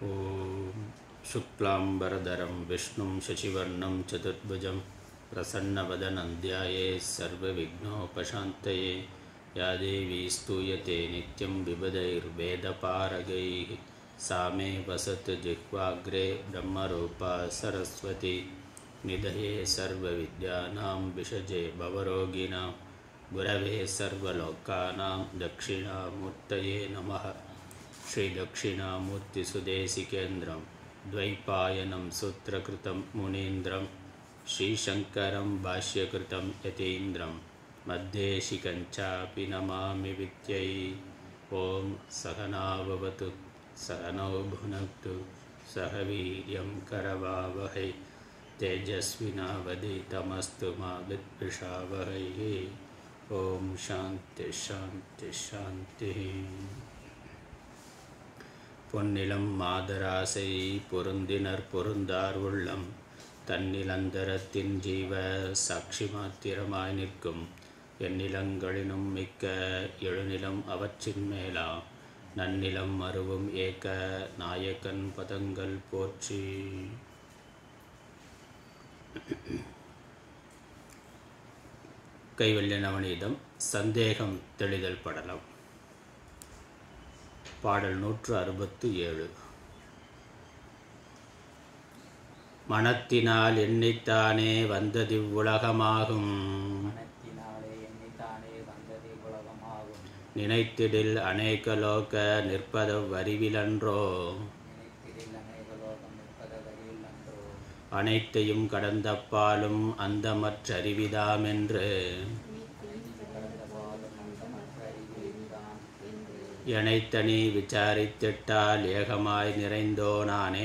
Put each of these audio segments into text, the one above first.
ॐ शुक्लाम्बरधरं विष्णुं शशिवर्णं चतुर्भुजं प्रसन्नवदनं ध्यायेत् सर्वविघ्नोपशान्तये। या देवी स्तूयते नित्यं विबुधैर्वेदपारगैः सा मे वसतु जिह्वाग्रे ब्रह्मरूपा सरस्वती। निधये सर्वविद्यानां विषजे भवरोगिणां गुरवे सर्वलोकानां दक्षिणामूर्तये नमः। श्रीदक्षिणामूर्तिसुदेशिकेन्द्रं द्वैपायनं सूत्रकृतं मुनीन्द्रं श्रीशङ्करं भाष्यकृतं यतीन्द्रं मद्देशिकञ्चापि नमामि विद्यै। ॐ सहना भवतु सहनौ भुनक्तु सह वीर्यं करवावहै तेजस्विनावधीतमस्तु मा विद्विषावहै। ॐ शान्ति शान्ति शान्तिः। பொன்னிலம் மாதராசை பொருந்தினர் பொருந்தார் உள்ளம் தன்னிலந்தரத்தின் ஜீவ சாட்சி மாத்திரமாய் நிற்கும் எந்நிலங்களினும் மிக்க எழுநிலம் அவற்றின் மேலா நன்னிலம் மருவும் ஏக நாயகன் பதங்கள் போற்றி. கைவல்ய நவநீதம் சந்தேகம் தெளிதல் படலம். பாடல் 167. மனத்தினால் எண்ணித்தானே வந்ததிவ்வுலகமாகும் நினைத்திடில் அநேக லோக நிற்பதவ்வறிவிலன்றோ அனைத்தையும் கடந்தப்பாலும் அந்தமற்றறிவிதாமென்று எனைத்தனி விசாரித்திட்டால் ஏகமாய் நிறைந்தோனானே.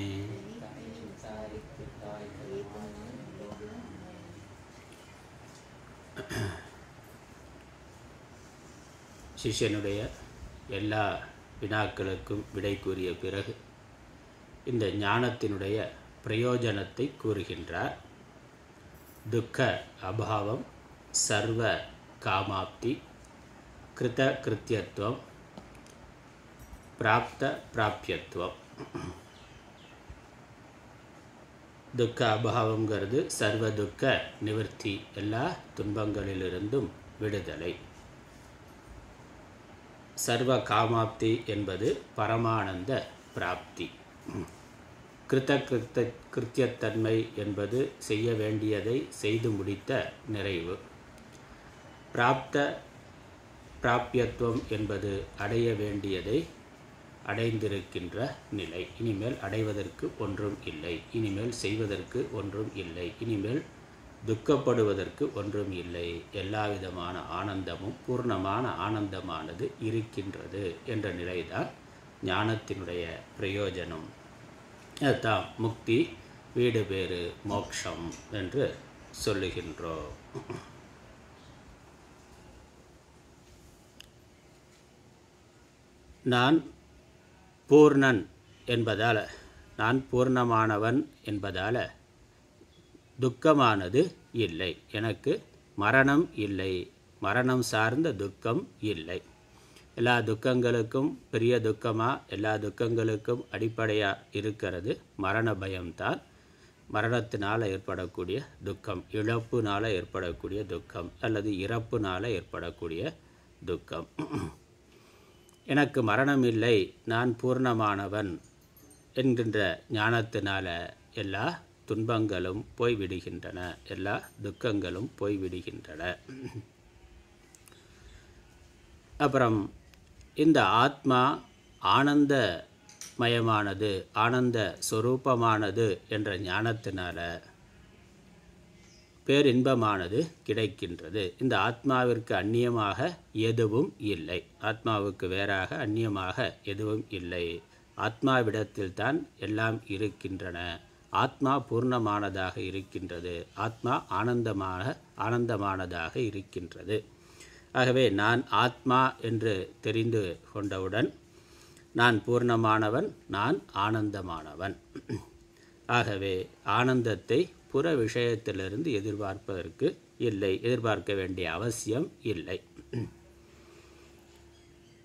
சிஷ்யனுடைய எல்லா வினாக்களுக்கும் விடை கூறிய பிறகு இந்த ஞானத்தினுடைய பிரயோஜனத்தை கூறுகின்றார். துக்க அபாவம், சர்வ காமாப்தி, கிருத கிருத்தியத்துவம், பிராப்த பிராப்யத்துவம். துக்க அபாவங்கிறது சர்வ துக்க நிவர்த்தி, எல்லா துன்பங்களிலிருந்தும் விடுதலை. சர்வ காமாப்தி என்பது பரமானந்த பிராப்தி. கிருத்த கிருத்தியத்தன்மை என்பது செய்ய வேண்டியதை செய்து முடித்த நிறைவு. பிராப்த பிராப்யத்துவம் என்பது அடைய வேண்டியதை அடைந்திருக்கின்ற நிலை. இனிமேல் அடைவதற்கு ஒன்றும் இல்லை, இனிமேல் செய்வதற்கு ஒன்றும் இல்லை, இனிமேல் துக்கப்படுவதற்கு ஒன்றும் இல்லை. எல்லா விதமான ஆனந்தமும் பூர்ணமான ஆனந்தமானது இருக்கின்றது என்ற நிலைதான் ஞானத்தினுடைய பிரயோஜனம். அதுதான் முக்தி, வீடு பேறு, மோட்சம் என்று சொல்லுகின்றோம். நான் பூர்ணன் என்பதால், நான் பூர்ணமானவன் என்பதால் துக்கமானது இல்லை, எனக்கு மரணம் இல்லை, மரணம் சார்ந்த துக்கம் இல்லை. எல்லா துக்கங்களுக்கும் பெரிய துக்கமாக, எல்லா துக்கங்களுக்கும் அடிப்படையாக இருக்கிறது மரண பயம்தான். மரணத்தினால் ஏற்படக்கூடிய துக்கம், இழப்புனால் ஏற்படக்கூடிய துக்கம், அல்லது இறப்புனால் ஏற்படக்கூடிய துக்கம். எனக்கு மரணம் இல்லை, நான் பூர்ணமானவன் என்கின்ற ஞானத்தினால எல்லா துன்பங்களும் போய்விடுகின்றன, எல்லா துக்கங்களும் போய்விடுகின்றன. அப்புறம் இந்த ஆத்மா ஆனந்தமயமானது, ஆனந்த சொரூபமானது என்ற ஞானத்தினால பேரின்பமானது கிடைக்கின்றது. இந்த ஆத்மாவிற்கு அந்நியமாக எதுவும் இல்லை, ஆத்மாவுக்கு வேறாக அந்நியமாக எதுவும் இல்லை. ஆத்மாவிடத்தில் தான் எல்லாம் இருக்கின்றன. ஆத்மா பூர்ணமானதாக இருக்கின்றது, ஆத்மா ஆனந்தமானதாக இருக்கின்றது. ஆகவே நான் ஆத்மா என்று தெரிந்து கொண்டவுடன் நான் பூர்ணமானவன், நான் ஆனந்தமானவன். ஆகவே ஆனந்தத்தை புற விஷயத்திலிருந்து எதிர்பார்ப்பதற்கு இல்லை, எதிர்பார்க்க வேண்டிய அவசியம் இல்லை.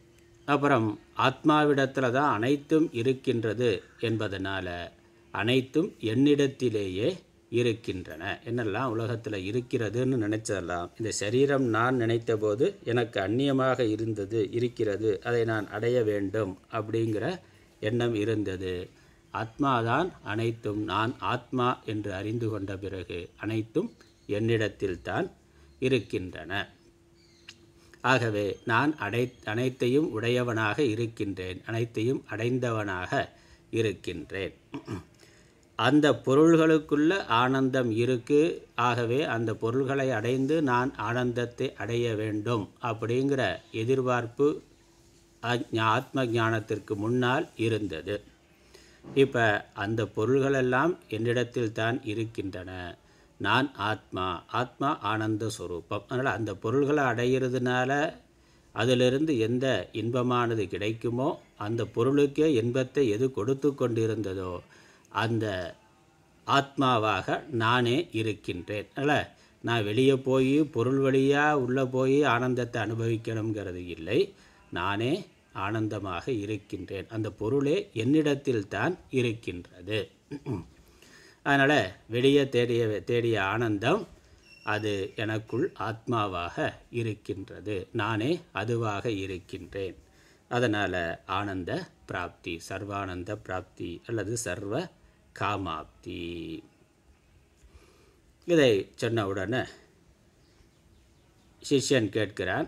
அப்புறம் ஆத்மாவிடத்தில் தான் அனைத்தும் இருக்கின்றது என்பதனால் அனைத்தும் என்னிடத்திலேயே இருக்கின்றன. என்னெல்லாம் உலகத்தில் இருக்கிறதுன்னு நினைச்சதெல்லாம் இந்த சரீரம் நான் நினைத்த போது எனக்கு அந்நியமாக இருக்கிறது, அதை நான் அடைய வேண்டும் அப்படிங்கிற எண்ணம் இருந்தது. ஆத்மாதான் அனைத்தும், நான் ஆத்மா என்று அறிந்து கொண்ட பிறகு அனைத்தும் என்னிடத்தில்தான் இருக்கின்றன. ஆகவே நான் அனைத்தையும் உடையவனாக இருக்கின்றேன், அனைத்தையும் அடைந்தவனாக இருக்கின்றேன். அந்த பொருள்களுக்குள்ள ஆனந்தம் இருக்கு. ஆகவே அந்த பொருள்களை அடைந்து நான் ஆனந்தத்தை அடைய வேண்டும் அப்படிங்கிற எதிர்பார்ப்பு ஆத்ம ஞானத்திற்கு முன்னால் இருந்தது. இப்போ அந்த பொருள்களெல்லாம் என்னிடத்தில் தான் இருக்கின்றன. நான் ஆத்மா, ஆத்மா ஆனந்த ஸ்வரூபம். அதனால் அந்த பொருள்களை அடைகிறதுனால அதிலிருந்து எந்த இன்பமானது கிடைக்குமோ அந்த பொருளுக்கே இன்பத்தை எது கொடுத்து கொண்டிருந்ததோ அந்த ஆத்மாவாக நானே இருக்கின்றேன். அதனால் நான் வெளியே போய் பொருள் வழியாக உள்ளே போய் ஆனந்தத்தை அனுபவிக்கணுங்கிறது இல்லை. நானே ஆனந்தமாக இருக்கின்றேன். அந்த பொருளே என்னிடத்தில் தான் இருக்கின்றது. அதனால் வெளியே தேடிய ஆனந்தம் அது எனக்குள் ஆத்மாவாக இருக்கின்றது. நானே அதுவாக இருக்கின்றேன். அதனால் ஆனந்த பிராப்தி, சர்வானந்த பிராப்தி அல்லது சர்வ காமாப்தி. இதை சொன்ன உடனே சிஷ்யன் கேட்கிறான்,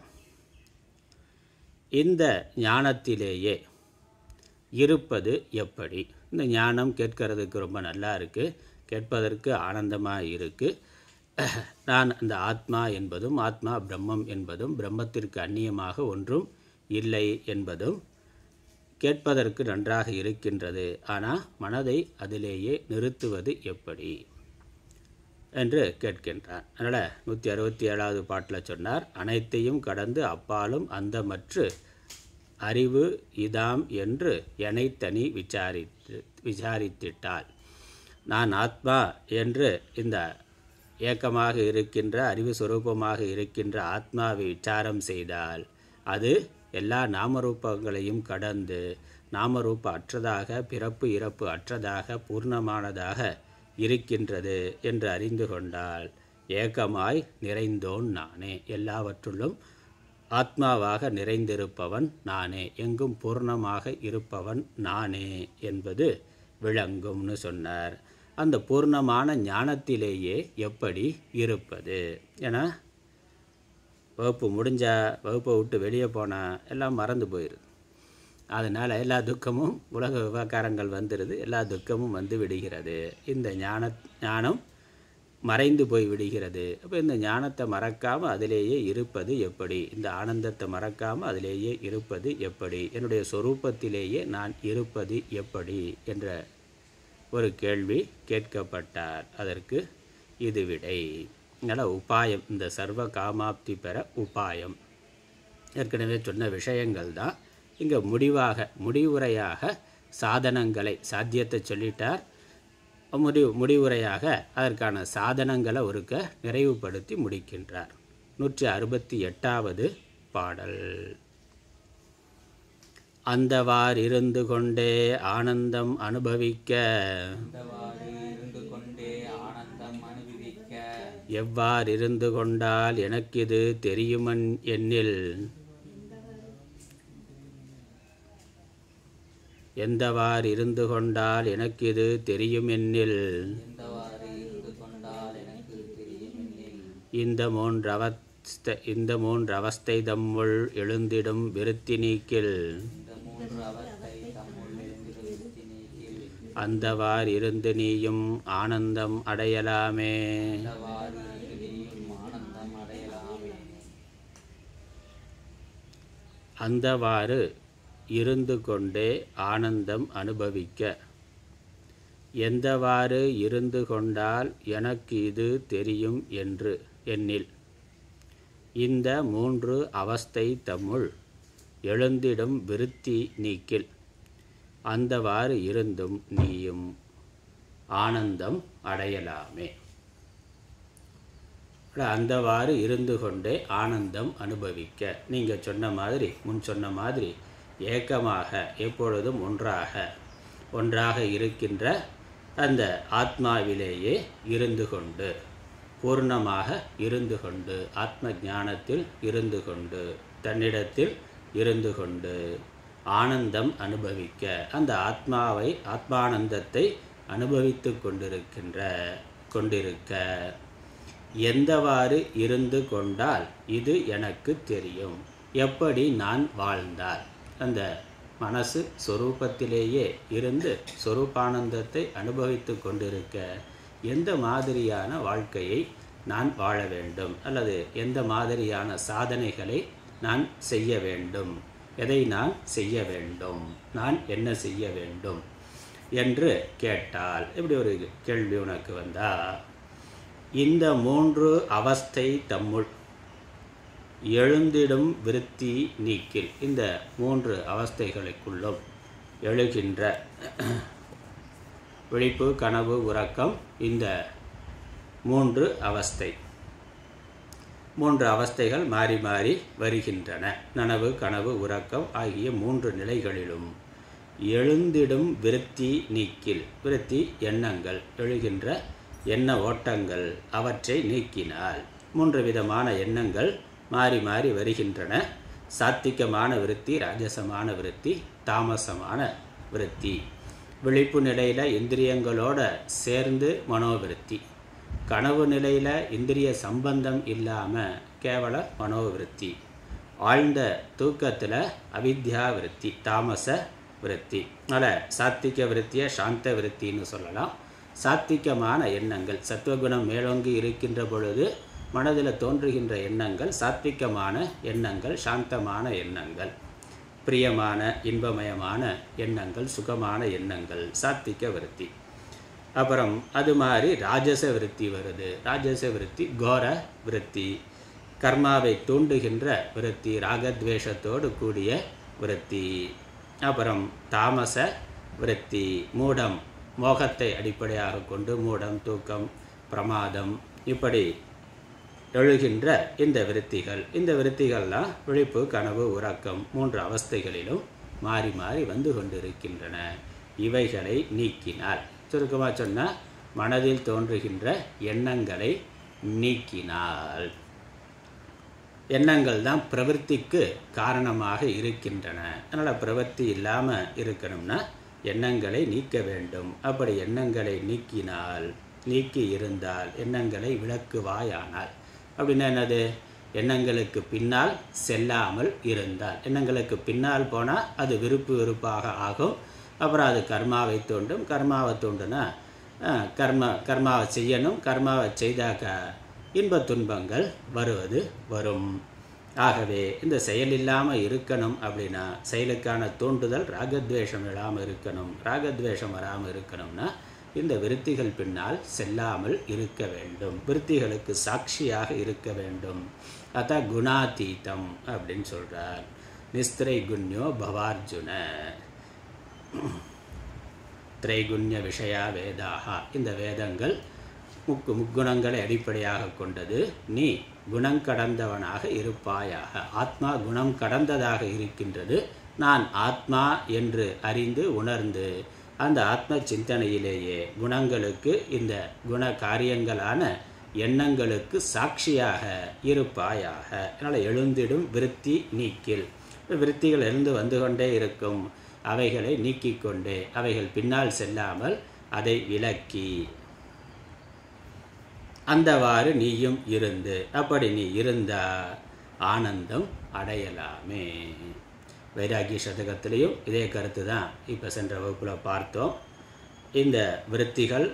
இந்த ஞானத்திலேயே இருப்பது எப்படி? இந்த ஞானம் கேட்கறதுக்கு ரொம்ப நல்லா இருக்குது, கேட்பதற்கு ஆனந்தமாக இருக்குது. நான் அந்த ஆத்மா என்பதும் ஆத்மா பிரம்மம் என்பதும் பிரம்மத்திற்கு அந்நியமாக ஒன்றும் இல்லை என்பதும் கேட்பதற்கு நன்றாக இருக்கின்றது. ஆனால் மனதை அதிலேயே நிறுத்துவது எப்படி என்று கேட்கின்றான். அதனால் 167வது பாட்டில் சொன்னார், அனைத்தையும் கடந்து அப்பாலும் அந்தமற்று அறிவு இதாம் என்று என்னை தனி விசாரித்திட்டால், நான் ஆத்மா என்று இந்த ஏக்கமாக இருக்கின்ற அறிவு சுரூபமாக இருக்கின்ற ஆத்மாவை விசாரம் செய்தால் அது எல்லா நாமரூபங்களையும் கடந்து நாமரூப அற்றதாக, பிறப்பு இறப்பு அற்றதாக, பூர்ணமானதாக இருக்கின்றது என்று அறிந்து கொண்டால் ஏக்கமாய் நிறைந்தோன் நானே, எல்லாவற்றுள்ளும் ஆத்மாவாக நிறைந்திருப்பவன் நானே, எங்கும் பூர்ணமாக இருப்பவன் நானே என்பது விளங்கும்னு சொன்னார். அந்த பூர்ணமான ஞானத்திலேயே எப்படி இருப்பது? ஏன்னா வகுப்பு முடிஞ்சால், வகுப்பை விட்டு வெளியே போனால் எல்லாம் மறந்து போயிடுது. அதனால் எல்லா துக்கமும், உலக விவகாரங்கள் வந்துடுது, எல்லா துக்கமும் வந்து விடுகிறது. இந்த ஞானம் மறைந்து போய் விடுகிறது. அப்போ இந்த ஞானத்தை மறக்காமல் அதிலேயே இருப்பது எப்படி? இந்த ஆனந்தத்தை மறக்காமல் அதிலேயே இருப்பது எப்படி? என்னுடைய சொரூபத்திலேயே நான் இருப்பது எப்படி என்ற ஒரு கேள்வி கேட்கப்பட்டார். அதற்கு இது விடை. அதனால் உபாயம், இந்த சர்வ காமாப்தி பெற உபாயம் ஏற்கனவே சொன்ன விஷயங்கள் தான் இங்கே முடிவுரையாக சாதனங்களை, சாத்தியத்தை சொல்லிட்டார். முடிவுரையாக அதற்கான சாதனங்களை ஒருக்க நிறைவுபடுத்தி முடிக்கின்றார். 168வது பாடல். அந்தவார் இருந்து கொண்டே ஆனந்தம் அனுபவிக்க, எவ்வாறு இருந்து கொண்டால் எனக்கிது தெரியுமன் எண்ணில், எந்தவாறு இருந்து கொண்டால் எனக்கிது தெரியும் எண்ணில், இந்த மூன்று அவஸ்தை தம்முள் எழுந்திடும் விருத்தி நீக்கில், அந்தவார் இருந்து நீயும் ஆனந்தம் அடையலாமே. அந்தவாறு இருந்து கொண்டே ஆனந்தம் அனுபவிக்க, எந்தவாறு இருந்து கொண்டால் எனக்கு இது தெரியும் என்று எண்ணில், இந்த மூன்று அவஸ்தை தம்முள் எழுந்திடும் விருத்தி நீக்கில், அந்தவாறு இருந்தும் நீயும் ஆனந்தம் அடையலாமே. அந்தவாறு இருந்து கொண்டே ஆனந்தம் அனுபவிக்க, நீங்கள் சொன்ன மாதிரி, முன் சொன்ன மாதிரி ஏக்கமாக எப்பொழுதும் ஒன்றாக இருக்கின்ற அந்த ஆத்மாவிலேயே இருந்து கொண்டு, பூர்ணமாக இருந்து கொண்டு, ஆத்ம ஞானத்தில் இருந்து கொண்டு, தன்னிடத்தில் இருந்து கொண்டு ஆனந்தம் அனுபவிக்க, அந்த ஆத்மானந்தத்தை அனுபவித்து கொண்டிருக்க எந்தவாறு இருந்து கொண்டால் இது எனக்கு தெரியும், எப்படி நான் வாழ்ந்தால், அந்த மனசு சொரூபத்திலேயே இருந்து சொரூபானந்தத்தை அனுபவித்து கொண்டிருக்க எந்த மாதிரியான வாழ்க்கையை நான் வாழ வேண்டும், அல்லது எந்த மாதிரியான சாதனைகளை நான் செய்ய வேண்டும், எதை நான் செய்ய வேண்டும், நான் என்ன செய்ய வேண்டும் என்று கேட்டால், இப்படி ஒரு கேள்வி உனக்கு வந்தால், இந்த 3 அவஸ்தை தம்முள் எழுந்திடும் விருத்தி நீக்கில், இந்த 3 அவஸ்தைகளுக்குள்ளும் எழுகின்ற விழிப்பு, கனவு, உறக்கம், இந்த 3 அவஸ்தைகள் மாறி மாறி வருகின்றன. நனவு, கனவு, உறக்கம் ஆகிய 3 நிலைகளிலும் எழுந்திடும் விருத்தி நீக்கில், விருத்தி எண்ணங்கள், எழுகின்ற எண்ண ஓட்டங்கள், அவற்றை நீக்கினால் 3 விதமான எண்ணங்கள் மாறி மாறி வருகின்றன. சாத்திகமான விருத்தி, ராஜசமான விருத்தி, தாமசமான விருத்தி. விழிப்பு நிலையில் இந்திரியங்களோட சேர்ந்து மனோவிருத்தி, கனவு நிலையில் இந்திரிய சம்பந்தம் இல்லாமல் கேவல மனோவிருத்தி, ஆழ்ந்த தூக்கத்தில் அவித்யா விருத்தி, தாமச விருத்தி. அதனால் சாத்திக விருத்தியை சாந்த விருத்தின்னு சொல்லலாம். சாத்திகமான எண்ணங்கள், சத்துவகுணம் மேலோங்கி இருக்கின்ற பொழுது மனதில் தோன்றுகின்ற எண்ணங்கள் சாத்விகமான எண்ணங்கள், சாந்தமான எண்ணங்கள், பிரியமான இன்பமயமான எண்ணங்கள், சுகமான எண்ணங்கள், சாத்விக விருத்தி. அப்புறம் அது மாதிரி ராஜச விருத்தி வருது. ராஜச விருத்தி கோர விருத்தி, கர்மாவை தூண்டுகின்ற விருத்தி, ராகத்வேஷத்தோடு கூடிய விருத்தி. அப்புறம் தாமச விருத்தி, மூடம், மோகத்தை அடிப்படையாக கொண்டு மூடம், தூக்கம், பிரமாதம், இப்படி எழுகின்ற இந்த விருத்திகள்லாம் விழிப்பு, கனவு, உறக்கம் 3 அவஸ்தைகளிலும் மாறி மாறி வந்து கொண்டிருக்கின்றன. இவைகளை நீக்கினால், சுருக்கமாக சொன்னால் மனதில் தோன்றுகின்ற எண்ணங்களை நீக்கினால், எண்ணங்கள் தான் பிரவൃத்திக்கு காரணமாக இருக்கின்றன. அதனால் பிரவൃத்தி இல்லாமல் இருக்கணும்னா எண்ணங்களை நீக்க வேண்டும். அப்படி எண்ணங்களை நீக்கி இருந்தால், எண்ணங்களை விளக்குவாயானால், அப்படின்னா என்னது? எண்ணங்களுக்கு பின்னால் செல்லாமல் இருந்தால், எண்ணங்களுக்கு பின்னால் போனால் அது வெறுப்பாக ஆகும். அப்புறம் அது கர்மாவை தூண்டும். கர்மாவை தூண்டுனா கர்மாவை செய்யணும். கர்மாவை செய்தாக்க இன்பத் துன்பங்கள் வரும். ஆகவே இந்த செயல் இல்லாமல் இருக்கணும் அப்படின்னா, செயலுக்கான தூண்டுதல் ராகத்வேஷம் இல்லாமல் இருக்கணும். ராகத்வேஷம் வராமல் இருக்கணும்னா இந்த விருத்திகள் பின்னால் செல்லாமல் இருக்க வேண்டும். விருத்திகளுக்கு சாட்சியாக இருக்க வேண்டும். அதான் குணாதீதம் அப்படின்னு சொல்கிறார். நிஸ்திரைகுண்யோ பவார்ஜுன. திரைகுண்ய விஷயா வேதாகா, இந்த வேதங்கள் முக்குணங்களை அடிப்படையாக கொண்டது. நீ குணம் கடந்தவனாக இருப்பாயாக. ஆத்மா குணம் கடந்ததாக இருக்கின்றது. நான் ஆத்மா என்று அறிந்து உணர்ந்து அந்த ஆத்ம சிந்தனையிலேயே குணங்களுக்கு, இந்த குண காரியங்களான எண்ணங்களுக்கு சாட்சியாக இருப்பாயாக. அதனால் எழுந்திடும் விருத்தி நீக்கில், விருத்திகள் எழுந்து வந்து கொண்டே இருக்கும். அவைகளை நீக்கிக்கொண்டே, அவைகள் பின்னால் செல்லாமல் அதை விலக்கி, அந்தவாறு நீயும் இருந்து, அப்படி நீ இருந்தா ஆனந்தம் அடையலாமே. வைராகிய சதகத்திலையும் இதே கருத்து தான் இப்போ சென்ற வகுப்பில் பார்த்தோம். இந்த விருத்திகள்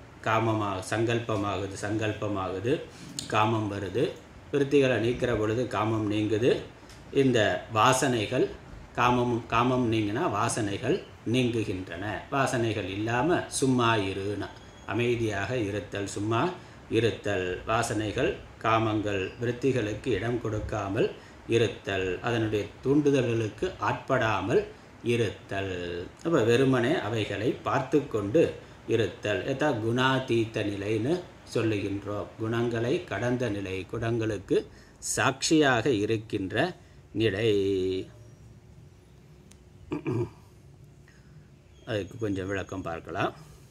சங்கல்பமாகுது, காமம் வருது. விருத்திகளை நீக்கிற பொழுது காமம் நீங்குது. இந்த வாசனைகள், காமம் நீங்கினா வாசனைகள் நீங்குகின்றன. வாசனைகள் இல்லாமல் சும்மா இருனா, அமைதியாக இருத்தல், சும்மா இருத்தல். வாசனைகள், காமங்கள், விருத்திகளுக்கு இடம் கொடுக்காமல் இருத்தல், அதனுடைய தூண்டுதல்களுக்கு ஆட்படாமல் இருத்தல். அப்போ வெறுமனே அவைகளை பார்த்து கொண்டு இருத்தல். இதான் குணாதீத்த நிலைன்னு சொல்லுகின்றோம். குணங்களை கடந்த நிலை, குணங்களுக்கு சாட்சியாக இருக்கின்ற நிலை. அதுக்கு கொஞ்சம் விளக்கம் பார்க்கலாம்.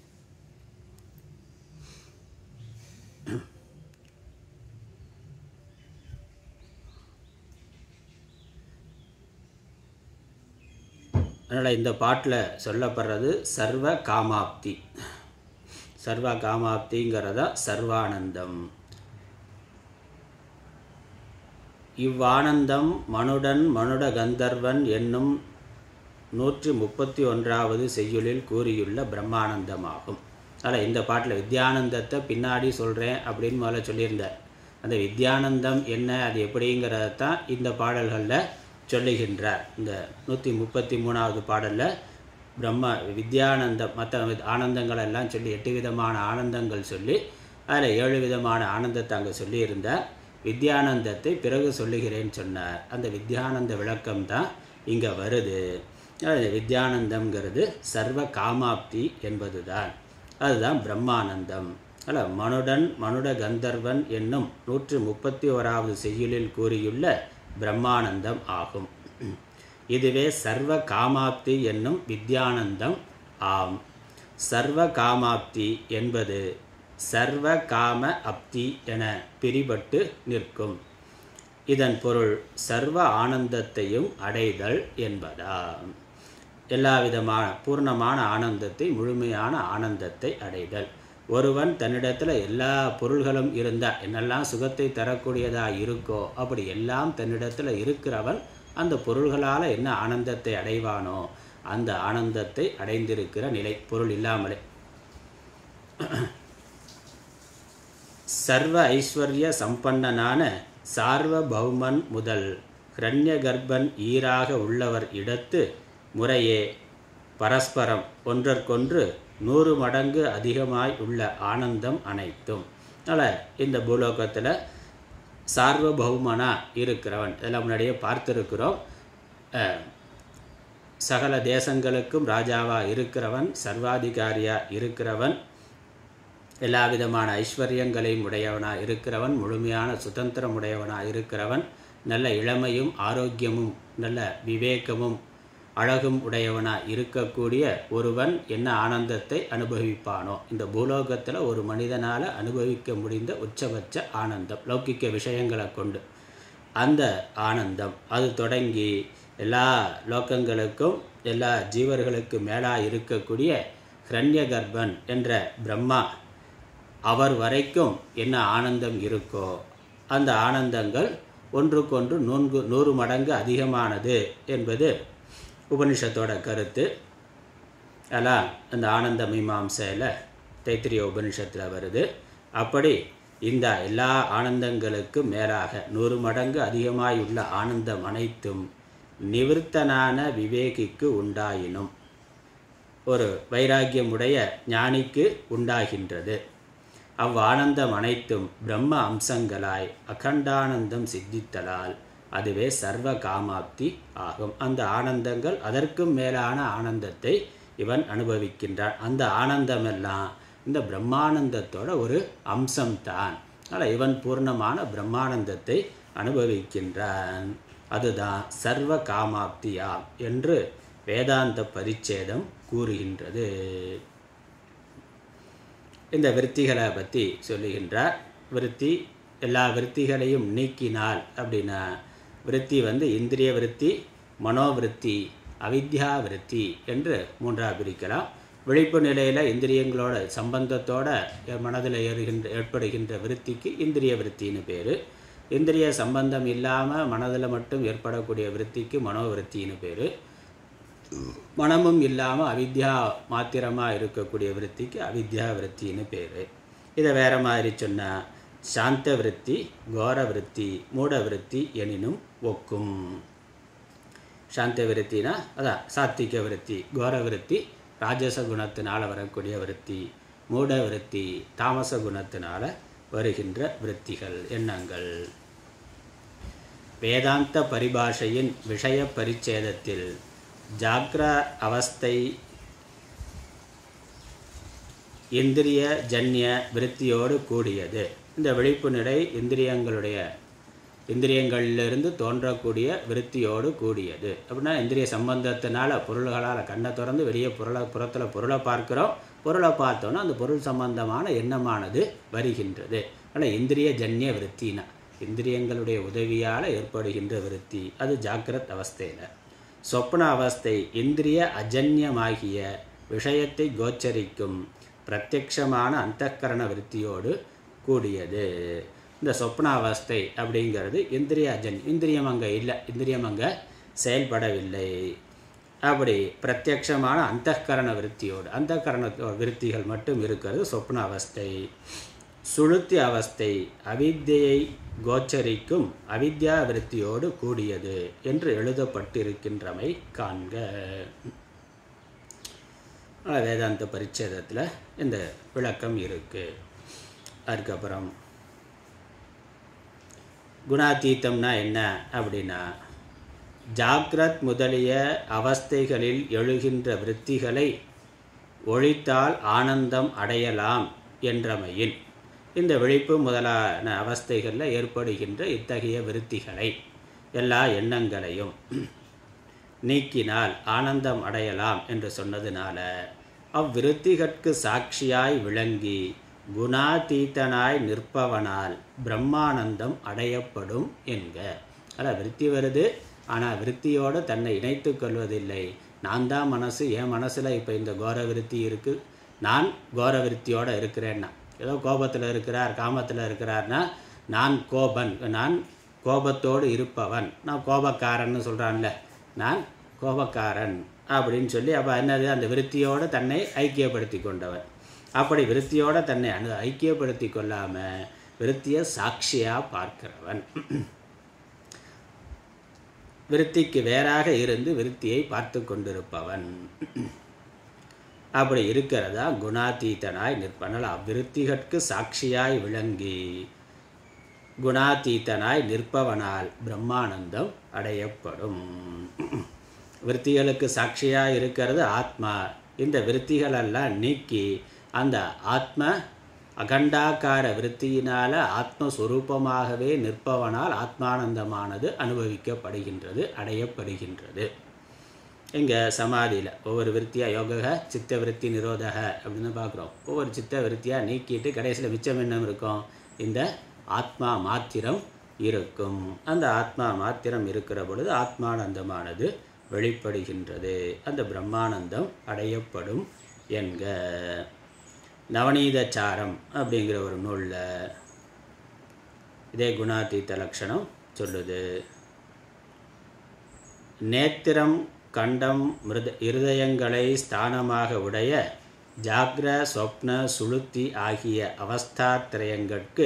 அதனால் இந்த பாட்டில் சொல்லப்படுறது சர்வ காமாப்தி. சர்வ காமாப்திங்கிறதா சர்வானந்தம். இவ்வானந்தம் மனுடன் மனுட கந்தர்வன் என்னும் 131வது செய்யுளில் கூறியுள்ள பிரம்மானந்தமாகும். அதில் இந்த பாட்டில் வித்யானந்தத்தை பின்னாடி சொல்கிறேன் அப்படின்னு முதல்ல சொல்லியிருந்தார். அந்த வித்யானந்தம் என்ன, அது எப்படிங்கிறதான் இந்த பாடல்களில் சொல்லுகின்றார். இந்த 133வது பாடலில் பிரம்ம வித்யானந்தம் மற்ற ஆனந்தங்களெல்லாம் சொல்லி 8 விதமான ஆனந்தங்கள் சொல்லி அதில் 7 விதமான ஆனந்தத்தை அங்கே சொல்லியிருந்தார். வித்யானந்தத்தை பிறகு சொல்லுகிறேன்னு சொன்னார். அந்த வித்யானந்த விளக்கம்தான் இங்கே வருது. வித்யானந்தம்ங்கிறது சர்வ காமாப்தி என்பது தான், அதுதான் பிரம்மானந்தம். அதில் மனுடன் மனுட கந்தர்வன் என்னும் 131வது செய்யுளில் கூறியுள்ள பிரம்மானந்தம் ஆகும். இதுவே சர்வ காமாப்தி என்னும் வித்யானந்தம் ஆம். சர்வ காமாப்தி என்பது சர்வ காம அப்தி என பிரிபட்டு நிற்கும். இதன் பொருள் சர்வ ஆனந்தத்தையும் அடைதல் என்பதாம். எல்லா விதமான பூர்ணமான ஆனந்தத்தை, முழுமையான ஆனந்தத்தை அடைதல். ஒருவன் தன்னிடத்தில் எல்லா பொருள்களும் இருந்தால் என்னெல்லாம் சுகத்தை தரக்கூடியதாக இருக்கோ அப்படி எல்லாம் தன்னிடத்தில் இருக்கிறவன் அந்த பொருள்களால் என்ன ஆனந்தத்தை அடைவானோ அந்த ஆனந்தத்தை அடைந்திருக்கிற நிலை, பொருள் இல்லாமலே. சர்வ ஐஸ்வர்ய சம்பன்னனான சார்வபௌமன் முதல் ஹிரண்ய கர்ப்பன் ஈராக உள்ளவர் இடத்து முறையே பரஸ்பரம் ஒன்றற்கொன்று 100 மடங்கு அதிகமாய் உள்ள ஆனந்தம் அனைத்தும். அதனால் இந்த பூலோகத்தில் சார்வபௌமனாக இருக்கிறவன், இதெல்லாம் முன்னாடியே பார்த்துருக்கிறோம். சகல தேசங்களுக்கும் ராஜாவாக இருக்கிறவன், சர்வாதிகாரியாக இருக்கிறவன், எல்லா விதமான ஐஸ்வர்யங்களையும் உடையவனாக இருக்கிறவன், முழுமையான சுதந்திரம் உடையவனாக இருக்கிறவன், நல்ல இளமையும் ஆரோக்கியமும் நல்ல விவேகமும் அழகும் உடையவனாக இருக்கக்கூடிய ஒருவன் என்ன ஆனந்தத்தை அனுபவிப்பானோ, இந்த பூலோகத்தில் ஒரு மனிதனால் அனுபவிக்க முடிந்த உச்சபட்ச ஆனந்தம் லௌகிக்க விஷயங்களை கொண்டு அந்த ஆனந்தம், அது தொடங்கி எல்லா லோகங்களுக்கும் எல்லா ஜீவர்களுக்கு மேலாக இருக்கக்கூடிய ஹிரண்ய கர்ப்பன் என்ற பிரம்மா அவர் வரைக்கும் என்ன ஆனந்தம் இருக்கோ அந்த ஆனந்தங்கள் ஒன்றுக்கொன்று 100 மடங்கு அதிகமானது என்பது உபனிஷத்தோட கருத்து. அதெல்லாம் அந்த ஆனந்த மீமாம்சையில் தைத்திரிய உபனிஷத்தில் வருது. அப்படி இந்த எல்லா ஆனந்தங்களுக்கும் மேலாக 100 மடங்கு அதிகமாயுள்ள ஆனந்தம் அனைத்தும் நிவிர்த்தனான விவேகிக்கு உண்டாயினும் ஒரு வைராக்கியமுடைய ஞானிக்கு உண்டாகின்றது. அவ்வானந்தம் அனைத்தும் பிரம்ம அம்சங்களாய் அகண்டானந்தம் சித்தித்தலால் அதுவே சர்வ காமாப்தி ஆகும். அந்த ஆனந்தங்கள் அதற்கும் மேலான ஆனந்தத்தை இவன் அனுபவிக்கின்றான். அந்த ஆனந்தமெல்லாம் இந்த பிரம்மானந்தத்தோட ஒரு அம்சம்தான். அதனால் இவன் பூர்ணமான பிரம்மானந்தத்தை அனுபவிக்கின்றான். அதுதான் சர்வ காமாப்தியா என்று வேதாந்த பரிச்சேதம் கூறுகின்றது. இந்த விருத்திகளை பற்றி சொல்லுகின்றார். விருத்தி எல்லா விருத்திகளையும் நீக்கினால் அப்படின்னா விருத்தி இந்திரிய விருத்தி, மனோவிருத்தி, அவித்யா விருத்தி என்று 3ஆக பிரிக்கலாம். விழிப்பு நிலையில் இந்திரியங்களோட சம்பந்தத்தோட மனதில் ஏற்படுகின்ற விருத்திக்கு இந்திரிய விருத்தின்னு பேர். இந்திரிய சம்பந்தம் இல்லாமல் மனதில் மட்டும் ஏற்படக்கூடிய விருத்திக்கு மனோவிருத்தின்னு பேர். மனமும் இல்லாமல் அவித்யா மாத்திரமாக இருக்கக்கூடிய விருத்திக்கு அவித்யா விருத்தின்னு பேர். இதை வேறு மாதிரி சொன்னால் சாந்த விருத்தி, கோர விருத்தி, மூட விருத்தி எனினும் ஒக்கும். சாந்த விருத்தினா அதான் சாத்விக விருத்தி, கோர விருத்தி ராஜச குணத்தினால் வரக்கூடிய விருத்தி, மூட விருத்தி தாமச குணத்தினால் வருகின்ற விருத்திகள், எண்ணங்கள். வேதாந்த பரிபாஷையின் விஷய பரிச்சேதத்தில் ஜாக்ர அவஸ்தை இந்திரிய ஜன்ய விருத்தியோடு கூடியது. இந்த விழிப்பு நிலை இந்திரியங்களுடைய இந்திரியங்களிலிருந்து தோன்றக்கூடிய விருத்தியோடு கூடியது. அப்படின்னா இந்திரிய சம்பந்தத்தினால பொருள்களால் கண்ணை திறந்து வெளியே புறத்தில் பொருளை பார்க்குறோம். பொருளை பார்த்தோன்னா அந்த பொருள் சம்பந்தமான எண்ணமானது வருகின்றது. ஆனால் இந்திரிய ஜன்ய விருத்தினா இந்திரியங்களுடைய உதவியால் ஏற்படுகின்ற விருத்தி, அது ஜாக்கிரத் அவஸ்தையில். சொப்ன அவஸ்தை இந்திரிய அஜன்யமாகிய விஷயத்தை கோச்சரிக்கும் பிரத்யக்ஷமான அந்தக்கரண விருத்தியோடு கூடியது. இந்த சொப்ன அவஸ்தை அப்படிங்கிறது இந்திரிய இந்திரியம் அங்கே இல்லை, இந்திரியம் அங்கே செயல்படவில்லை. அப்படி பிரத்யக்ஷமான அந்தக்கரண விருத்தியோடு, அந்தக்கரண விருத்திகள் மட்டும் இருக்கிறது சொப்ன அவஸ்தை. சுளுத்தி அவஸ்தை அவித்யை கோச்சரிக்கும் அவித்யா விருத்தியோடு கூடியது என்று எழுதப்பட்டிருக்கின்றமை காண்க. வேதாந்த பரிச்சேதத்தில் இந்த விளக்கம் இருக்குது. அதுக்கப்புறம் குணாதீத்தம்னா என்ன அப்படின்னா, ஜாக்ரத் முதலிய அவஸ்தைகளில் எழுகின்ற விருத்திகளை ஒழித்தால் ஆனந்தம் அடையலாம் என்றமையின், இந்த விழிப்பு முதலான அவஸ்தைகளில் ஏற்படுகின்ற இத்தகைய விருத்திகளை எல்லா எண்ணங்களையும் நீக்கினால் ஆனந்தம் அடையலாம் என்று சொன்னதுனால அவ்விருத்திகற்கு சாட்சியாய் விளங்கி குணாதீதனாய் நிற்பவனால் பிரம்மானந்தம் அடையப்படும் என்க. அதான் விருத்தி வருது, ஆனால் விருத்தியோடு தன்னை இணைத்து கொள்வதில்லை. நான் தான் மனசு, என் மனசில் இப்போ இந்த கோர விருத்தி இருக்குது, நான் கோர விருத்தியோடு இருக்கிறேன்னா, ஏதோ கோபத்தில் இருக்கிறார் காமத்தில் இருக்கிறார்னா நான் கோபன், நான் கோபத்தோடு இருப்பவன், நான் கோபக்காரன்னு சொல்கிறான்ல, நான் கோபக்காரன் அப்படின்னு சொல்லி, அப்போ என்னது, அந்த விருத்தியோடு தன்னை ஐக்கியப்படுத்தி கொண்டவன். அப்படி விருத்தியோடு தன்னை ஐக்கியப்படுத்தி கொள்ளாமல் விருத்தியை சாட்சியாக பார்க்கிறவன், விருத்திக்கு வேறாக இருந்து விருத்தியை பார்த்து கொண்டிருப்பவன், அப்படி இருக்கிறதா குணாதீதனாய் நிற்பனால் அவ்விருத்திகற்கு சாட்சியாய் விளங்கி குணாதீதனாய் நிற்பவனால் பிரம்மானந்தம் அடையப்படும். விருத்திகளுக்கு சாட்சியாக இருக்கிறது ஆத்மா. இந்த விருத்திகளெல்லாம் நீக்கி அந்த ஆத்ம அகண்டாக்கார விருத்தியினால் ஆத்மஸ்வரூபமாகவே நிற்பவனால் ஆத்மானந்தமானது அனுபவிக்கப்படுகின்றது, அடையப்படுகின்றது. இங்கே சமாதியில் ஒவ்வொரு விருத்தியாக யோக சித்த விருத்தி நிரோதக அப்படின்னு பார்க்குறோம். ஒவ்வொரு சித்த விருத்தியாக நீக்கிட்டு கடைசியில் மிச்சம் என்ன இருக்கும், இந்த ஆத்மா மாத்திரம் இருக்கும். அந்த ஆத்மா மாத்திரம் இருக்கிற பொழுது ஆத்மானந்தமானது வெளிப்படுகின்றது, அந்த பிரம்மானந்தம் அடையப்படும் என்க. நவநீதச்சாரம் அப்படிங்கிற ஒரு நூலில் இதே குணாதீத லட்சணம் சொல்லுது. நேத்திரம் கண்டம் இருதயங்களை ஸ்தானமாக உடைய ஜாக்ர சொப்ன சுளுத்தி ஆகிய அவஸ்தாத்திரயங்களுக்கு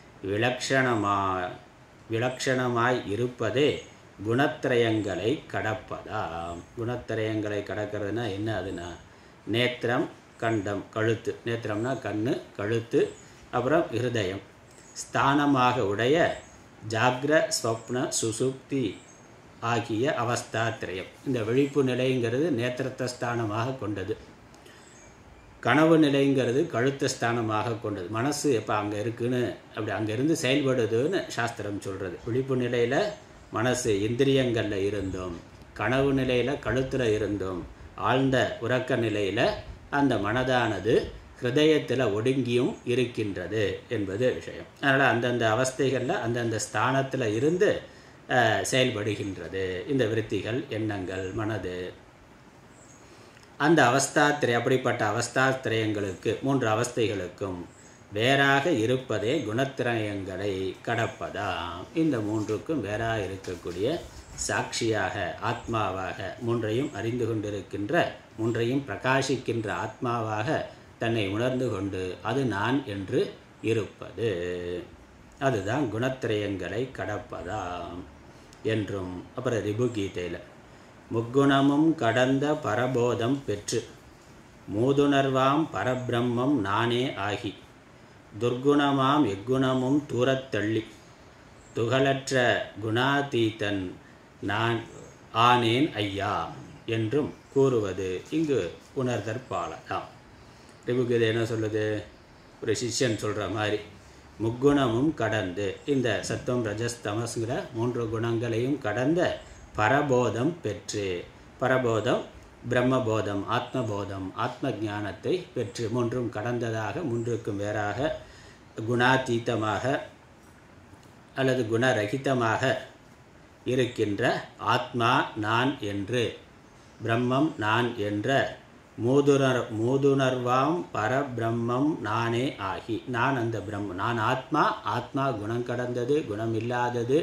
விலக்ஷணமாய் இருப்பதே குணத்திரயங்களை கடப்பதாம். குணத்திரயங்களை கடக்கிறதுனா என்ன, அதுனா நேத்திரம் கண்டம் கழுத்து, நேத்திரம்னா கண்ணு கழுத்து, அப்புறம் இருதயம், ஸ்தானமாக உடைய ஜாக்ர ஸ்வப்ன சுசுப்தி ஆகிய அவஸ்தாத்திரயம். இந்த விழிப்பு நிலைங்கிறது நேத்திரத்தை ஸ்தானமாக கொண்டது, கனவு நிலைங்கிறது கழுத்த ஸ்தானமாக கொண்டது. மனசு எப்போ அங்கே இருக்குன்னு அப்படி அங்கேருந்து செயல்படுதுன்னு சாஸ்திரம் சொல்கிறது. விழிப்பு நிலையில் மனசு இந்திரியங்களில் இருந்தும், கனவு நிலையில் கழுத்தில் இருந்தும், ஆழ்ந்த உறக்க நிலையில் அந்த மனதானது ஹிருதயத்தில் ஒடுங்கியும் இருக்கின்றது என்பது விஷயம். அதனால் அந்தந்த அவஸ்தைகளில் அந்தந்த ஸ்தானத்தில் இருந்து செயல்படுகின்றது இந்த விருத்திகள், எண்ணங்கள், மனது. அந்த அவஸ்தாத்திரை அப்படிப்பட்ட அவஸ்தாத்திரயங்களுக்கு, மூன்று அவஸ்தைகளுக்கும் வேறாக இருப்பதே குணத்திரயங்களை கடப்பதாம். இந்த மூன்றுக்கும் வேறாக இருக்கக்கூடிய சாட்சியாக ஆத்மாவாக மூன்றையும் அறிந்து கொண்டிருக்கின்ற, மூன்றையும் பிரகாசிக்கின்ற ஆத்மாவாக தன்னை உணர்ந்து கொண்டு அது நான் என்று இருப்பது, அதுதான் குணத்திரயங்களை கடப்பதாம் என்றும். அப்புறம் ரிபுகீதையில் முக்குணமும் கடந்த பரபோதம் பெற்று மூதுணர்வாம் பரபிரம்மம் நானே ஆகி துர்குணமாம் எக்குணமும் தூரத்தள்ளி துகளற்ற குணாதீதன் நான் ஆனேன் ஐயா என்றும் கூறுவது இங்கு உணர்தற்பாலதாம். ரிபுகீதை என்ன சொல்லுது, ஒரு சிஷ்யன் சொல்கிற மாதிரி, முக்குணமும் கடந்து, இந்த சத்துவம் ரஜஸ் தமஸ்ங்கிற 3 குணங்களையும் கடந்த பரபோதம் பெற்று, பரபோதம் பிரம்மபோதம், ஆத்மபோதம், ஆத்ம ஞானத்தை பெற்று, 3ம் கடந்ததாக, 3க்கும் வேறாக, குணாதீதமாக அல்லது குணரகிதமாக இருக்கின்ற ஆத்மா நான் என்று, பிரம்மம் நான் என்ற மூதுணர்வாம் பரபிரம்மம் நானே ஆகி, நான் அந்த பிரம்மம், நான் ஆத்மா, ஆத்மா குணம் கடந்தது, குணம் இல்லாதது,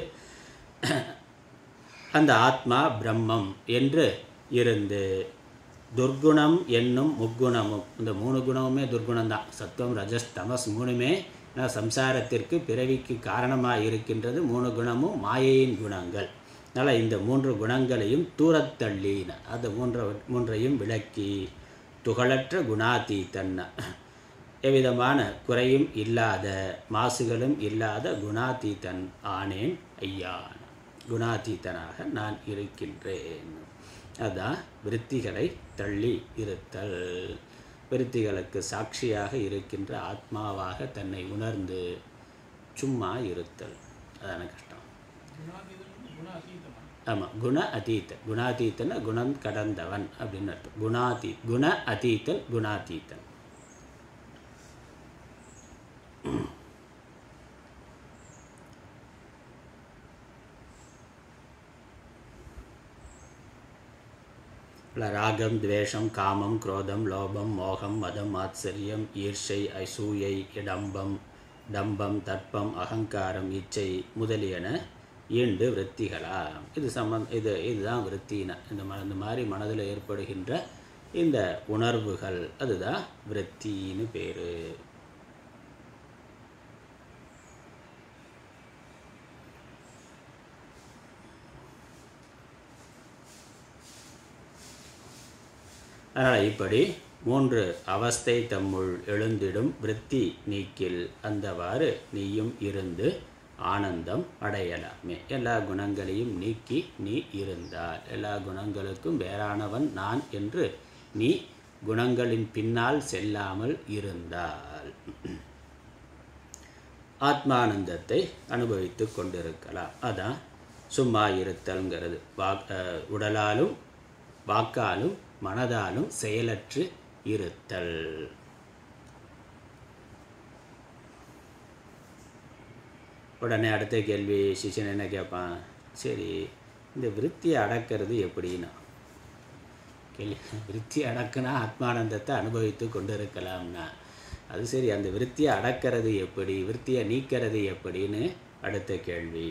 அந்த ஆத்மா பிரம்மம் என்று இருந்து, துர்குணம் என்னும் முக்குணமும், இந்த 3 குணமுமே துர்குணம்தான், சத்துவம் ரஜஸ் தமஸ் 3மே சம்சாரத்திற்கு பிறவிக்கு காரணமாக இருக்கின்றது. 3 குணமும் மாயையின் குணங்கள். அதனால் இந்த 3 குணங்களையும் தூரத்தள்ளின, அந்த 3ஐயும் விளக்கி துகளற்ற குணாதீதன், எவ்விதமான குறையும் இல்லாத, மாசுகளும் இல்லாத குணாதீதன் ஆனேன் ஐயான், குணாதீதனாக நான் இருக்கின்றேன். அதுதான் விருத்திகளை தள்ளி இருத்தல். விருத்திகளுக்கு சாட்சியாக இருக்கின்ற ஆத்மாவாக தன்னை உணர்ந்து சும்மா இருத்தல், அதான கஷ்டம். ஆமாம், குண அதீத, குணாதீத்தன குணம் கடந்தவன் அப்படின்னு அர்த்தம். குண அதீத்தல், குணாதீத்தன். ராகம், துவேஷம், காமம், குரோதம், லோபம், மோகம், மதம், ஆத்சரியம், ஈர்ஷை, அசூயை, இடம்பம், டம்பம், தர்ப்பம், அகங்காரம், இச்சை முதலியன ஈண்டு விருத்திகளா. இதுதான் விருத்தின. இந்த மாதிரி மனதில் ஏற்படுகின்ற இந்த உணர்வுகள், அதுதான் விருத்தின்னு பேர். அதனால் இப்படி 3 அவஸ்தை தம்முள் எழுந்திடும் விருத்தி நீக்கில் அந்தவாறு நீயும் இருந்து ஆனந்தம் அடையலாமே. எல்லா குணங்களையும் நீக்கி நீ இருந்தால், எல்லா குணங்களுக்கும் வேறானவன் நான் என்று நீ குணங்களின் பின்னால் செல்லாமல் இருந்தால் ஆத்மானந்தத்தை அனுபவித்து கொண்டிருக்கலாம். அதான் சும்மா இருத்தல்ங்கிறது. உடலாலும் வாக்காலும் மனதாலும் செயலற்று இருத்தல். உடனே அடுத்த கேள்வி சிஷ்யன் என்ன கேட்பான், சரி இந்த விருத்தியை அடக்கிறது எப்படின்னா, விருத்தி அடக்குனா ஆத்மானந்தத்தை அனுபவித்து கொண்டு இருக்கலாம்னா, அது சரி, அந்த விருத்தியை அடக்கிறது எப்படி, விருத்தியை நீக்கிறது எப்படின்னு அடுத்த கேள்வி.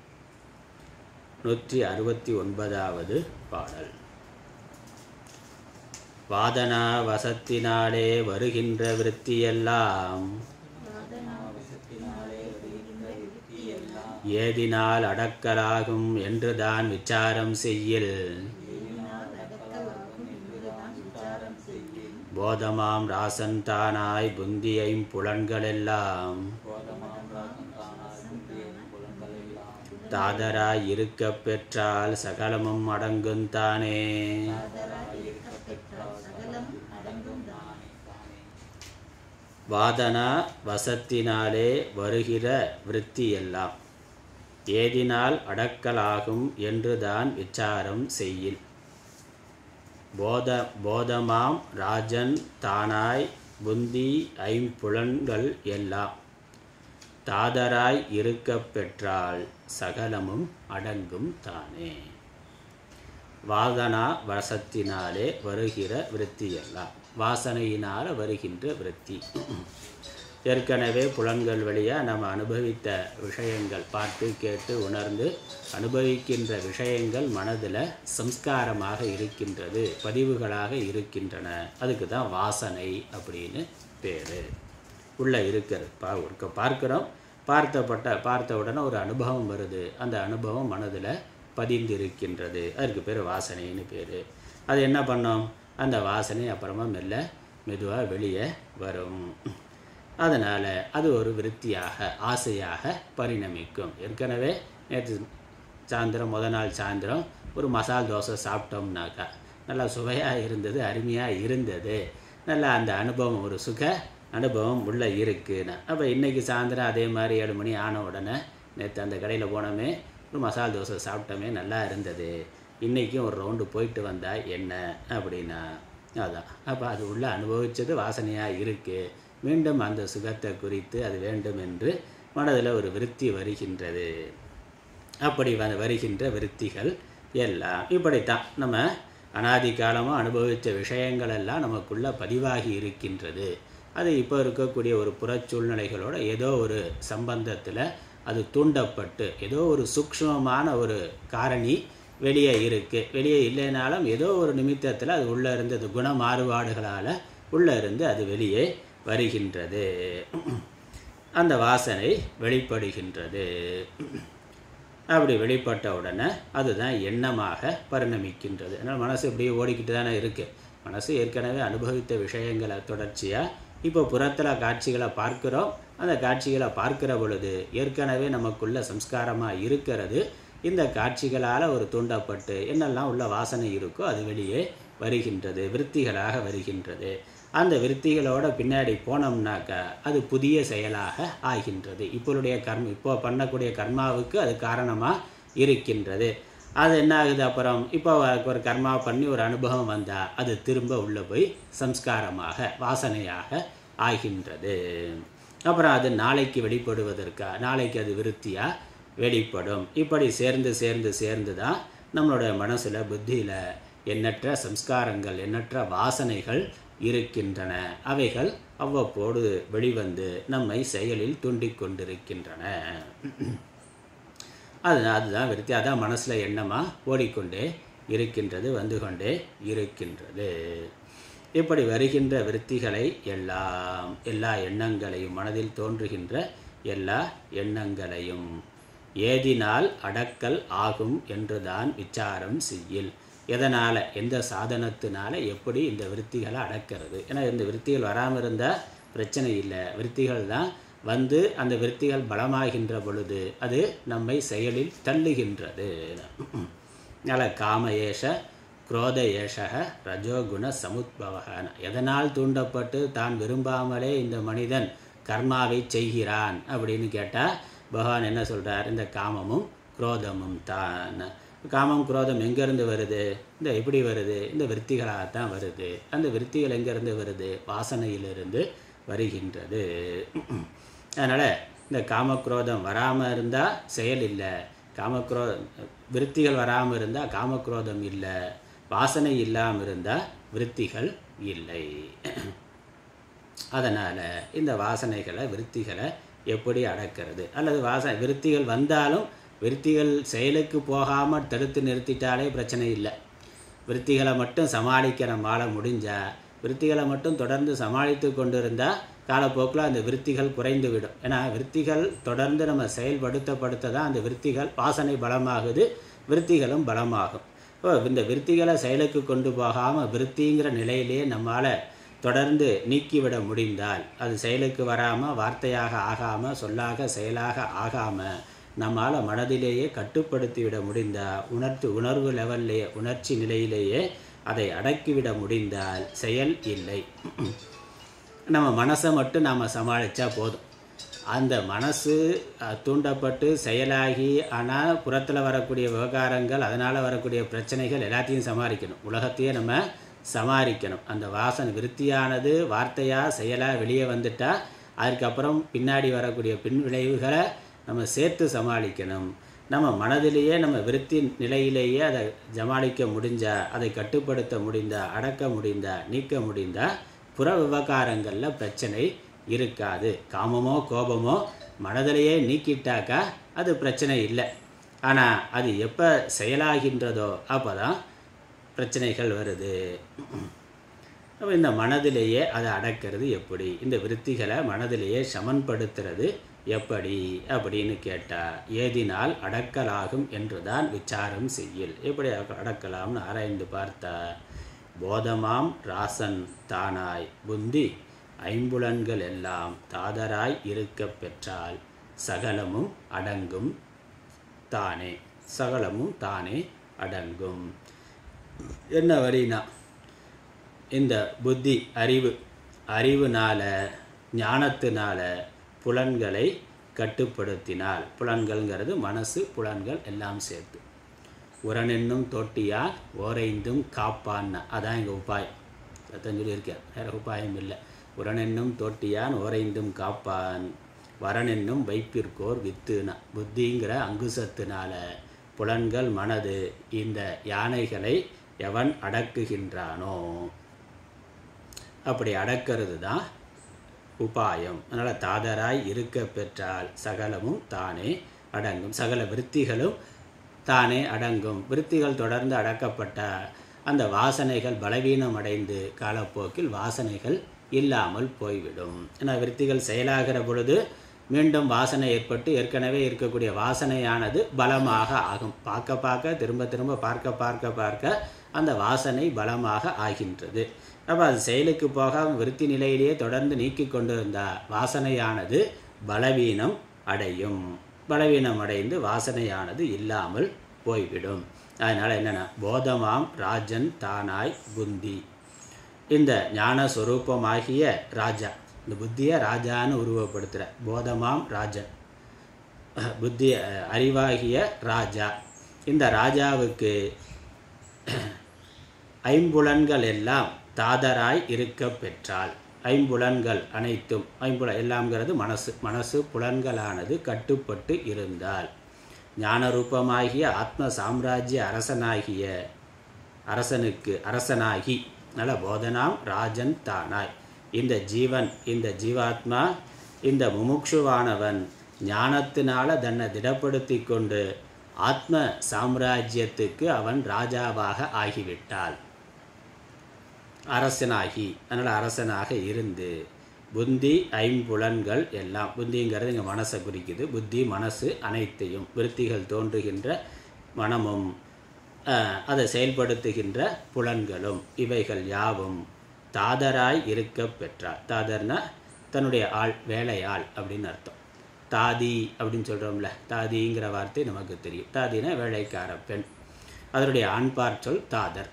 169வது பாடல். வாதனா வசத்தினாலே வருகின்ற விருத்தியெல்லாம் ஏதினால் அடக்கலாகும் என்றுதான் விசாரம் செய்யில். போதமாம் ராசன் தானாய் புந்தியையும் புலன்களெல்லாம் தாதராய் இருக்க பெற்றால் சகலமும் அடங்குந்தானே. வாதனா வசத்தினாலே வருகிற விருத்தியெல்லாம் ஏதினால் அடக்கலாகும் என்றுதான் விசாரம் செய்யில். போதமாம் ராஜன் தானாய் புந்தி ஐம்புலன்கள் எல்லாம் தாதராய் இருக்க பெற்றால் சகலமும் அடங்கும் தானே. வாதனா வசத்தினாலே வருகிற விருத்தியெல்லாம், வாசனையினால் வருகின்ற விருத்தி. ஏற்கனவே புலன்கள் வழியாக நம்ம அனுபவித்த விஷயங்கள், பார்த்து கேட்டு உணர்ந்து அனுபவிக்கின்ற விஷயங்கள் மனதில் சம்ஸ்காரமாக இருக்கின்றது, பதிவுகளாக இருக்கின்றன. அதுக்கு தான் வாசனை அப்படின்னு பேர். உள்ளே இருக்கிறது, பார்க்குறோம், பார்த்த உடனே ஒரு அனுபவம் வருது, அந்த அனுபவம் மனதில் பதிந்திருக்கின்றது, அதுக்கு பேர் வாசனைன்னு பேர். அது என்ன பண்ணோம், அந்த வாசனை அப்புறமா மெதுவாக வெளியே வரும். அதனால் அது ஒரு விருத்தியாக, ஆசையாக பரிணமிக்கும். ஏற்கனவே நேற்று சாயந்தரம், முதல் நாள் சாயந்தரம் ஒரு மசால் தோசை சாப்பிட்டோம்னாக்கா நல்லா சுவையாக இருந்தது, அருமையாக இருந்தது, நல்லா அந்த அனுபவம், ஒரு சுக அனுபவம் உள்ளே இருக்குன்னு. அப்போ இன்றைக்கி சாயந்தரம் அதே மாதிரி 7 மணி ஆன உடனே நேற்று அந்த கடையில் போனோமே, ஒரு மசால் தோசை சாப்பிட்டோமே, நல்லா இருந்தது, இன்றைக்கும் ஒரு ரவுண்டு போயிட்டு வந்தால் என்ன அப்படின்னா அதான். அப்போ அது உள்ள அனுபவித்தது வாசனையாக இருக்குது. மீண்டும் அந்த சுகத்தை குறித்து அது வேண்டும் என்று மனதில் ஒரு விருத்தி வருகின்றது. அப்படி வருகின்ற விருத்திகள் எல்லாம் இப்படித்தான் நம்ம அனாதி காலமாக அனுபவித்த விஷயங்கள் எல்லாம் நமக்குள்ளே பதிவாகி இருக்கின்றது. அது இப்போ இருக்கக்கூடிய ஒரு புறச்சூழ்நிலைகளோட ஏதோ ஒரு சம்பந்தத்தில் அது தூண்டப்பட்டு ஏதோ ஒரு சூக்ஷ்மமான ஒரு காரணி வெளியே இருக்குது. வெளியே இல்லைனாலும் ஏதோ ஒரு நிமித்தத்தில் அது உள்ளே இருந்து அது குண மாறுபாடுகளால் உள்ளே இருந்து அது வெளியே வருகின்றது. அந்த வாசனை வெளிப்படுகின்றது. அப்படி வெளிப்பட்ட உடனே அதுதான் எண்ணமாக பரிணமிக்கின்றது. அதனால் மனசு இப்படியே ஓடிக்கிட்டு தானே இருக்குது. மனசு ஏற்கனவே அனுபவித்த விஷயங்களை தொடர்ச்சியாக இப்போ புறத்தில் காட்சிகளை பார்க்குறோம். அந்த காட்சிகளை பார்க்கிற பொழுது ஏற்கனவே நமக்குள்ள சம்ஸ்காரமாக இருக்கிறது. இந்த காட்சிகளால் ஒரு தூண்டப்பட்டு என்னெல்லாம் உள்ள வாசனை இருக்கோ அது வெளியே வருகின்றது, விருத்திகளாக வருகின்றது. அந்த விருத்திகளோட பின்னாடி போனோம்னாக்கா அது புதிய செயலாக ஆகின்றது. இப்போ பண்ணக்கூடிய கர்மாவுக்கு அது காரணமாக இருக்கின்றது. அது என்ன ஆகுது, அப்புறம் இப்போ ஒரு கர்மா பண்ணி ஒரு அனுபவம் வந்தால் அது திரும்ப உள்ளே போய் சம்ஸ்காரமாக வாசனையாக ஆகின்றது. அப்புறம் அது நாளைக்கு வெளிப்படுவதற்காக நாளைக்கு அது விருத்தியாக வெளிப்படும். இப்படி சேர்ந்து சேர்ந்து சேர்ந்து தான் நம்மளுடைய மனசில் புத்தியில் எண்ணற்ற சம்ஸ்காரங்கள் எண்ணற்ற வாசனைகள் இருக்கின்றன. அவைகள் அவ்வப்போடு வெளிவந்து நம்மை செயலில் தூண்டிக்கொண்டிருக்கின்றன. அதுதான் விருத்தி. அதான் மனசில் எண்ணமாக ஓடிக்கொண்டே இருக்கின்றது, வந்து கொண்டே இருக்கின்றது. இப்படி வருகின்ற விருத்திகளை எல்லா எண்ணங்களையும் மனதில் தோன்றுகின்ற எல்லா எண்ணங்களையும் ஏதினால் அடக்கல் ஆகும் என்றுதான் விசாரம் செய்யில். எதனால், எந்த சாதனத்தினால எப்படி இந்த விருத்திகளை அடக்கிறது? ஏன்னா இந்த விருத்திகள் வராமல் இருந்தால் பிரச்சனை இல்லை. விருத்திகள் தான் வந்து அந்த விருத்திகள் பலமாகின்ற பொழுது அது நம்மை செயலில் தள்ளுகின்றது. அதனால் காம ஏஷ குரோத ஏஷக ரஜோகுண சமுத்பவகன. எதனால் தூண்டப்பட்டு தான் விரும்பாமலே இந்த மனிதன் கர்மாவை செய்கிறான் அப்படின்னு கேட்டால் பகவான் என்ன சொல்கிறார்? இந்த காமமும் குரோதமும் தான். காமம் குரோதம் எங்கேருந்து வருது? இந்த எப்படி வருது? இந்த விருத்திகளாகத்தான் வருது. அந்த விருத்திகள் எங்கேருந்து வருது? வாசனையிலிருந்து வருகின்றது. அதனால் இந்த காமக்ரோதம் வராமல் இருந்தால் செயல் இல்லை, விருத்திகள் வராமல் இருந்தால் காமக்ரோதம் இல்லை, வாசனை இல்லாமல் இருந்தால் விருத்திகள் இல்லை. அதனால் இந்த வாசனைகளை விருத்திகளை எப்படி அடக்கிறது? அல்லது விருத்திகள் வந்தாலும் விருத்திகள் செயலுக்கு போகாமல் தடுத்து நிறுத்திட்டாலே பிரச்சனை இல்லை. விருத்திகளை மட்டும் சமாளிக்க நம்மால் முடிஞ்சால், விருத்திகளை மட்டும் தொடர்ந்து சமாளித்து கொண்டு இருந்தால் காலப்போக்கில் அந்த விருத்திகள் குறைந்து விடும். ஏன்னா விருத்திகள் தொடர்ந்து நம்ம செயல்படுத்த தான் அந்த விருத்திகள் வாசனை பலமாகுது, விருத்திகளும் பலமாகும். இந்த விருத்திகளை செயலுக்கு கொண்டு போகாமல் விருத்திங்கிற நிலையிலேயே நம்மால் தொடர்ந்து நீக்கிவிட முடிந்தால், அது செயலுக்கு வராமல் வார்த்தையாக ஆகாமல் சொல்லாக செயலாக ஆகாமல் நம்மால் மனதிலேயே கட்டுப்படுத்திவிட முடிந்தால், உணர்வு லெவல்லையே உணர்ச்சி நிலையிலேயே அதை அடக்கிவிட முடிந்தால் செயல் இல்லை. நம்ம மனசை மட்டும் நாம் சமாளித்தா போதும். அந்த மனசு தூண்டப்பட்டு செயலாகி, ஆனால் புறத்தில் வரக்கூடிய விவகாரங்கள் அதனால் வரக்கூடிய பிரச்சனைகள் எல்லாத்தையும் சமாளிக்கணும். உலகத்தையே நம்ம சமாளிக்கணும். அந்த வாசனை விருத்தியானது வார்த்தையாக செயலாக வெளியே வந்துட்டால் அதுக்கப்புறம் பின்னாடி வரக்கூடிய பின் விளைவுகளை நம்ம சேர்த்து சமாளிக்கணும். நம்ம மனதிலேயே நம்ம விருத்தி நிலையிலேயே அதை சமாளிக்க முடிஞ்சால், அதை கட்டுப்படுத்த முடிந்தால், அடக்க முடிந்தால், நீக்க முடிந்தால் புற விவகாரங்களில் பிரச்சனை இருக்காது. காமமோ கோபமோ மனதிலேயே நீக்கிட்டாக்கா அது பிரச்சனை இல்லை. ஆனால் அது எப்போ செயலாகின்றதோ அப்போ தான் பிரச்சனைகள் வருது. அப்போ இந்த மனதிலேயே அதை அடக்கிறது எப்படி? இந்த விருத்திகளை மனதிலேயே சமன்படுத்துறது எப்படி அப்படின்னு கேட்டால், ஏதினால் அடக்கலாகும் என்றுதான் விசாரம் செய்யில். எப்படி அடக்கலாம்னு ஆராய்ந்து பார்த்தா, போதமாம் ராசன் தானாய் புந்தி ஐம்புலன்கள் எல்லாம் தாதராய் இருக்க பெற்றால் சகலமும் அடங்கும் தானே. சகலமும் தானே அடங்கும். என்ன வழினா, இந்த புத்தி அறிவுனால ஞானத்தினால புலன்களை கட்டுப்படுத்தினால், புலன்கள்ங்கிறது மனசு புலன்கள் எல்லாம் சேர்த்து. உரனென்னும் தோட்டியால் ஓரைந்தும் காப்பான்னு, அதான் எங்கள் உபாயம். அதான் சொல்லியிருக்கார், வேறு உபாயம் இல்லை. உரனென்னும் தோட்டியான் ஓரைந்தும் காப்பான், வரனென்னும் வைப்பிற்கோர் வித்துனா. புத்திங்கிற அங்குசத்தினால புலன்கள் மனது இந்த யானைகளை எவன் அடக்குகின்றானோ, அப்படி அடக்கிறது தான் உபாயம். அதனால் தாதராய் இருக்க பெற்றால் சகலமும் தானே அடங்கும், சகல விருத்திகளும் தானே அடங்கும். விருத்திகள் தொடர்ந்து அடக்கப்பட்டால் அந்த வாசனைகள் பலவீனம் அடைந்து காலப்போக்கில் வாசனைகள் இல்லாமல் போய்விடும். ஏன்னா விருத்திகள் செயலாகிற பொழுது மீண்டும் வாசனை ஏற்பட்டு ஏற்கனவே இருக்கக்கூடிய வாசனையானது பலமாக ஆகும். பார்க்க பார்க்க திரும்ப திரும்ப பார்க்க அந்த வாசனை பலமாக ஆகின்றது. அப்போ அது செயலுக்கு போகாமல் விருத்தி நிலையிலேயே தொடர்ந்து நீக்கி கொண்டிருந்தால் வாசனையானது பலவீனம் அடையும். பலவீனம் அடைந்து வாசனையானது இல்லாமல் போய்விடும். அதனால் என்னென்னா, போதமாம் ராஜன் தானாய் புந்தி, இந்த ஞானஸ்வரூபமாகிய ராஜா, இந்த புத்தியை ராஜான்னு உருவப்படுத்துகிற போதமாம் ராஜன், புத்தி அறிவாகிய ராஜா. இந்த ராஜாவுக்கு ஐம்புலன்கள் எல்லாம் தாதராய் இருக்க பெற்றால், ஐம்புலன்கள் அனைத்தும், எல்லாம்ங்கிறது மனசு புலன்களானது கட்டுப்பட்டு இருந்தால், ஞானரூபமாகிய ஆத்ம சாம்ராஜ்ய அரசனாகி நல்ல போதனாம் ராஜன் தானாய், இந்த ஜீவன், இந்த ஜீவாத்மா, இந்த முமுட்சுவானவன் ஞானத்தினால தன்னை திடப்படுத்தி கொண்டு ஆத்ம சாம்ராஜ்யத்துக்கு அவன் ராஜாவாக ஆகிவிட்டால், அரசனாகி, அதனால் அரசனாக இருந்து புத்தி ஐம்புலன்கள் எல்லாம், புத்திங்கிறது இங்கே மனசை குறிக்குது. புத்தி மனசு அனைத்தையும், விருத்திகள் தோன்றுகின்ற மனமும் அதை செயல்படுத்துகின்ற புலன்களும், இவைகள் யாவும் தாதராய் இருக்க பெற்றார். தாதர்னா தன்னுடைய ஆள், வேலையாள் அப்படின்னு அர்த்தம். தாதி அப்படின்னு சொல்கிறோம்ல, தாதிங்கிற வார்த்தை நமக்கு தெரியும். தாதினா வேலைக்கார பெண், அதனுடைய ஆண்பார் சொல் தாதர்.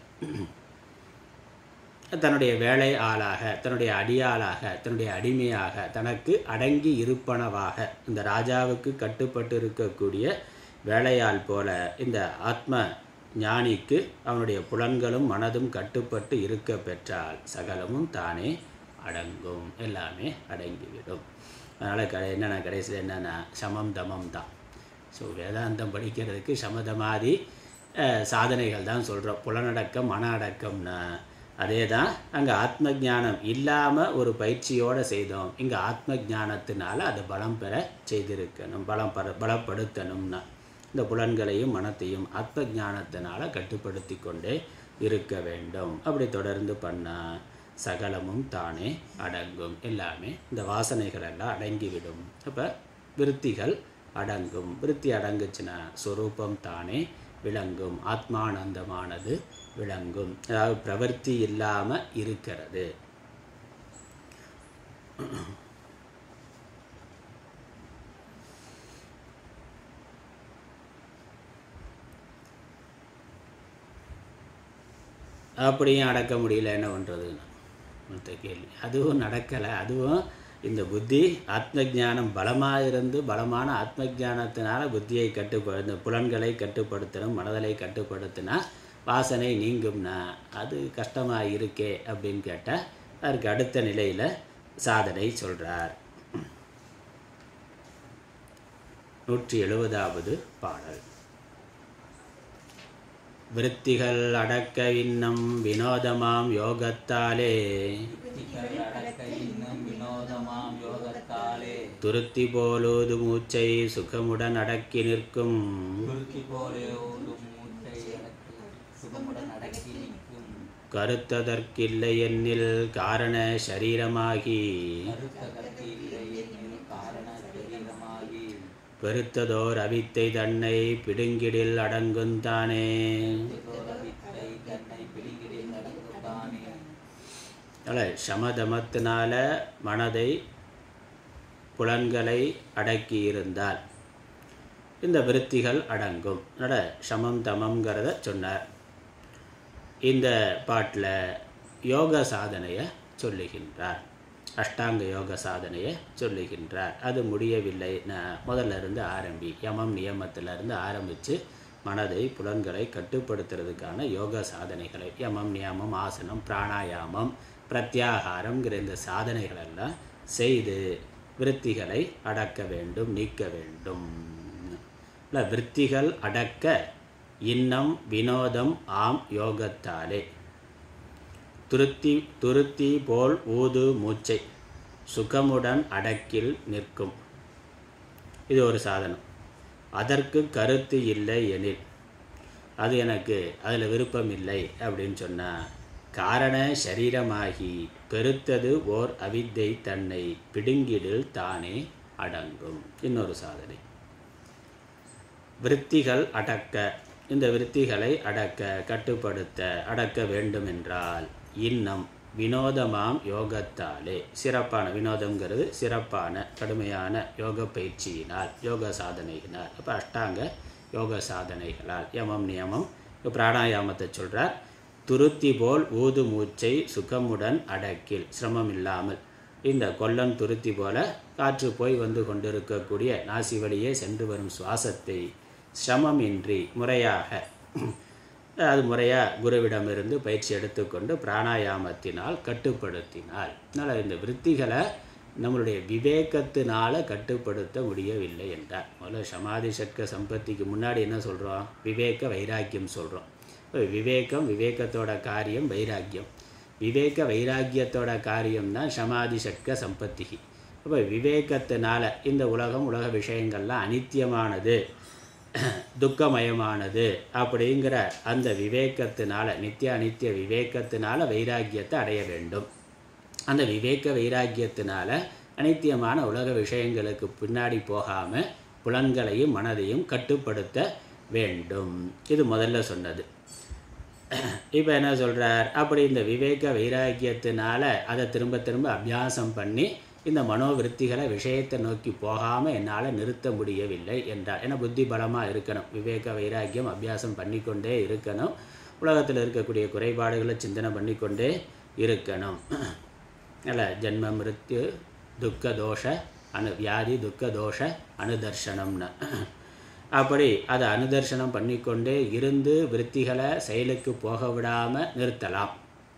தன்னுடைய வேலை ஆளாக, தன்னுடைய அடியாளாக, தன்னுடைய அடிமையாக, தனக்கு அடங்கி இருப்பனவாக, இந்த ராஜாவுக்கு கட்டுப்பட்டு இருக்கக்கூடிய வேலையாள் போல இந்த ஆத்ம ஞானிக்கு அவனுடைய புலன்களும் மனதும் கட்டுப்பட்டு இருக்க பெற்றால் சகலமும் தானே அடங்கும், எல்லாமே அடங்கிவிடும். அதனால் என்னென்ன கடைசியில் என்னென்னா சமம் தமம் தான். ஸோ வேதாந்தம் படிக்கிறதுக்கு சமதமாதி சாதனைகள் தான் சொல்கிறோம். புலனடக்கம் மன அடக்கம்னா அதே தான் அங்கே ஆத்ம ஜானம் இல்லாமல் ஒரு பயிற்சியோடு செய்தோம். இங்கே ஆத்ம ஜானத்தினால அதை பலம் பெற செய்திருக்கணும், பலப்படுத்தணும்னா இந்த புலன்களையும் மனத்தையும் ஆத்ம ஜானத்தினால கட்டுப்படுத்தி கொண்டே இருக்க வேண்டும். அப்படி தொடர்ந்து பண்ணால் சகலமும் தானே அடங்கும், எல்லாமே இந்த வாசனைகள் எல்லாம் அடங்கிவிடும். அப்போ விருத்திகள் அடங்கும். விருத்தி அடங்குச்சுன்னா ஸ்வரூபம் தானே விளங்கும், ஆத்மானந்தமானது விளங்கும். அதாவது பிரவர்த்தி இல்லாமல் இருக்கிறது. அப்படியும் அடக்க முடியல, என்ன பண்ணுறதுன்னு மற்ற கேள்வி. அதுவும் நடக்கலை. அதுவும் இந்த புத்தி ஆத்ம ஜானம் பலமாக இருந்து பலமான ஆத்ம ஜானத்தினால புத்தியை இந்த புலன்களை கட்டுப்படுத்தணும், மனதலை கட்டுப்படுத்தினா வாசனை நீங்கும்னா அது கஷ்டமாக இருக்கே அப்படின்னு கேட்டால் அதற்கு அடுத்த நிலையில் சாதனை சொல்கிறார். 170வது பாடல். விருத்திகள் அடக்க இன்னம் வினோதமாம் யோகத்தாலே துருத்தி போலூது மூச்சை சுகமுடன் அடக்கி நிற்கும் கருத்ததற்கில்லை என்னில் காரண சரீரமாகி பெருத்ததோர் அவித்தை தன்னை பிடுங்கிடில் அடங்குந்தானே. சமதமத்தினால மனதை புலன்களை அடக்கியிருந்தால் இந்த விருத்திகள் அடங்கும். சமம் தமம்ங்கிறத சொன்னார். இந்த பாட்டில் யோக சாதனையை சொல்லுகின்றார். அஷ்டாங்க யோக சாதனையை சொல்லுகின்றார். அது முடியவில்லை, முதல்ல இருந்து ஆரம்பி, யமம் நியமத்திலிருந்து ஆரம்பித்து மனதை புலன்களை கட்டுப்படுத்துறதுக்கான யோக சாதனைகளை, யமம் நியமம் ஆசனம் பிராணாயாமம் பிரத்யாகாரங்கிற இந்த சாதனைகளெல்லாம் செய்து விருத்திகளை அடக்க வேண்டும், நீக்க வேண்டும். இல்லை, விருத்திகள் அடக்க இன்னம் வினோதம் ஆம் யோகத்தாலே துருத்தி போல் ஊது மூச்சை சுகமுடன் அடக்கில் நிற்கும். இது ஒரு சாதனம். அதற்கு கருத்து இல்லை எனில், அது எனக்கு அதில் விருப்பம் இல்லை அப்படின்னு சொன்னால், காரண சரீரமாகி பெருத்தது ஓர் அவித்தை தன்னை பிடுங்கிடில் தானே அடங்கும். இன்னொரு சாதனை. விருத்திகள் அடக்க, இந்த விருத்திகளை அடக்க, கட்டுப்படுத்த, அடக்க வேண்டுமென்றால் இன்னம் வினோதமாம் யோகத்தாலே, சிறப்பான வினோதங்கிறது சிறப்பான கடுமையான யோக பயிற்சியினால், யோக சாதனையினால், அப்போ அஷ்டாங்க யோக சாதனைகளால், யமம் நியமம் பிராணாயாமத்தை சொல்கிறார். துருத்தி போல் ஊது மூச்சை சுகமுடன் அடக்கில், சிரமம் இல்லாமல், இந்த கொல்லன் துருத்தி போல காற்று போய் வந்து கொண்டிருக்கக்கூடிய நாசி வழியே சென்று வரும் சுவாசத்தை சிரமமின்றி முறையாக, அது முறையாக குருவிடமிருந்து பயிற்சி எடுத்துக்கொண்டு பிராணாயாமத்தினால் கட்டுப்படுத்தினால், அதனால் இந்த விருத்திகளை நம்மளுடைய விவேகத்தினால் கட்டுப்படுத்த முடியவில்லை என்றார். முதல்ல சமாதி சட்க சம்பத்திக்கு முன்னாடி என்ன சொல்கிறோம்? விவேக வைராக்கியம் சொல்கிறோம். விவேகம், விவேகத்தோட காரியம் வைராக்கியம், விவேக வைராக்கியத்தோட காரியம்தான் சமாதி சட்க சம்பத்தி. அப்போ விவேகத்தினால இந்த உலகம், உலக விஷயங்கள்லாம் அனித்தியமானது, துக்கமயமானது அப்படிங்கிற அந்த விவேகத்தினால, நித்திய அனித்திய விவேகத்தினால வைராக்கியத்தை அடைய வேண்டும். அந்த விவேக வைராக்கியத்தினால அனித்தியமான உலக விஷயங்களுக்கு பின்னாடி போகாமல் புலன்களையும் மனதையும் கட்டுப்படுத்த வேண்டும். இது முதல்ல சொன்னது. இப்போ என்ன சொல்கிறார்? அப்படி இந்த விவேக வைராக்கியத்தினால அதை திரும்ப திரும்ப அபியாசம் பண்ணி இந்த மனோவிருத்திகளை விஷயத்தை நோக்கி போகாமல் என்னால் நிறுத்த முடியவில்லை என்றார். ஏன்னா புத்தி பலமாக இருக்கணும், விவேக வைராக்கியம் அபியாசம் பண்ணிக்கொண்டே இருக்கணும், உலகத்தில் இருக்கக்கூடிய குறைபாடுகளை சிந்தனை பண்ணிக்கொண்டே இருக்கணும். அல்ல, ஜென்ம மிருத்யு துக்க தோஷ வியாதி துக்க தோஷ அனுதர்ஷனம்னு, அப்படி அதை அனுதர்ஷனம் பண்ணிக்கொண்டே இருந்து விருத்திகளை செயலுக்கு போக விடாமல் நிறுத்தலாம்.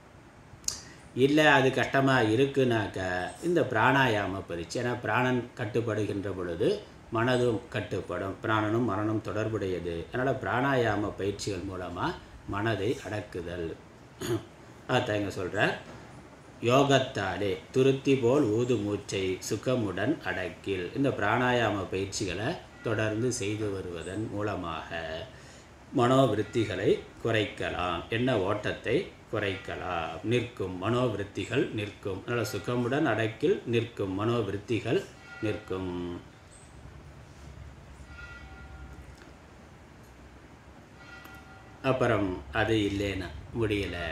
இல்லை அது கஷ்டமாக இருக்குனாக்க இந்த பிராணாயாம பயிற்சி, ஏன்னா பிராணன் கட்டுப்படுகின்ற பொழுது மனதும் கட்டுப்படும், பிராணனும் மரணம் தொடர்புடையது. அதனால் பிராணாயாம பயிற்சிகள் மூலமாக மனதை அடக்குதல். அதான் இங்கே சொல்கிறார், யோகத்தாலே துருத்தி போல் ஊது மூச்சை சுகமுடன் அடக்கில். இந்த பிராணாயாம பயிற்சிகளை தொடர்ந்து செய்து வருவதன் மூலமாக மனோவிருத்திகளை குறைக்கலாம், எண்ண ஓட்டத்தை குறைக்கலாம், நிற்கும் மனோவிருத்திகள் நிற்கும். அதனால் சுகமுடன் அடக்கில் நிற்கும் மனோவிருத்திகள் நிற்கும். அப்புறம் அது இல்லைன்னா முடியலை,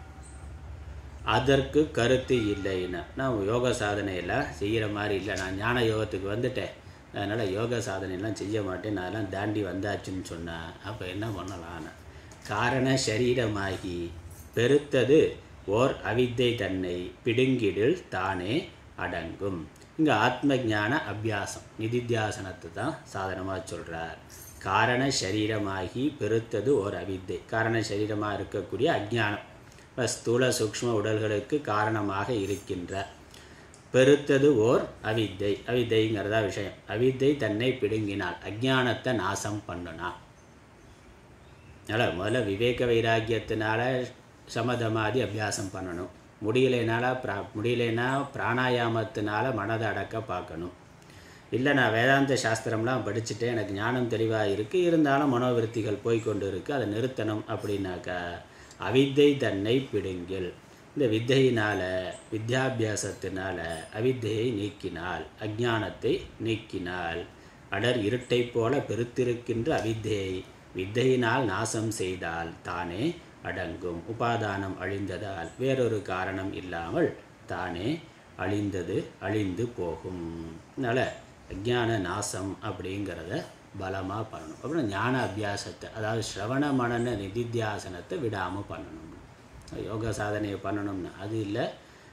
அதற்கு கருத்து இல்லைன்னா, நான் யோக சாதனையெல்லாம் செய்கிற மாதிரி இல்லை, நான் ஞான யோகத்துக்கு வந்துட்டேன், அதனால் யோக சாதனையெல்லாம் செய்ய மாட்டேன், நான் எல்லாம் தாண்டி வந்தாச்சுன்னு சொன்னேன். அப்போ என்ன பண்ணலான்னு, காரண சரீரமாகி பெருத்தது ஓர் அவித்தை தன்னை பிடுங்கிடில் தானே அடங்கும். இங்கே ஆத்ம ஞான அபியாசம் நிதித்தியாசனத்தை தான் சாதனமாக சொல்கிறார். காரண சரீரமாகி பெருத்தது ஓர் அவித்தை, காரண சரீரமாக இருக்கக்கூடிய அஜ்ஞானம், ஸ்தூல சூக்ஷ்ம உடல்களுக்கு காரணமாக இருக்கின்ற பெருத்தது ஓர் அவித்தை, அவித்தைங்கிறதா விஷயம். அவித்தை தன்னை பிடுங்கினால், அஜ்ஞானத்தை நாசம் பண்ணுனா. அதனால் முதல்ல விவேக வைராக்கியத்தினால சமதமாதி அபியாசம் பண்ணணும். முடியலைன்னா பிராணாயாமத்தினால மனதை அடக்க பார்க்கணும். இல்லை நான் வேதாந்த சாஸ்திரம்லாம் படிச்சுட்டேன், எனக்கு ஞானம் தெளிவாக இருக்குது, இருந்தாலும் மனோவிருத்திகள் போய்கொண்டு இருக்குது, அதை நிறுத்தணும் அப்படின்னாக்கா அவித்தை தன்னை பிடுங்கில். இந்த வித்தையினால், வித்யாபியாசத்தினால அவித்தையை நீக்கினால், அஜ்ஞானத்தை நீக்கினால், அடர் இருட்டை போல பெருத்திருக்கின்ற அவித்தையை வித்தையினால் நாசம் செய்தால் தானே அடங்கும். உபாதானம் அழிந்ததால் வேறொரு காரணம் இல்லாமல் தானே அழிந்து போகும். அதனால் அஜ்ஞான நாசம் அப்படிங்கிறத பலமாக பண்ணணும். அப்புறம் ஞான அபியாசத்தை, அதாவது ஸ்ரவண மனன நிதித்தியாசனத்தை விடாமல் பண்ணணும். யோக சாதனையை பண்ணணும்னு அது இல்லை,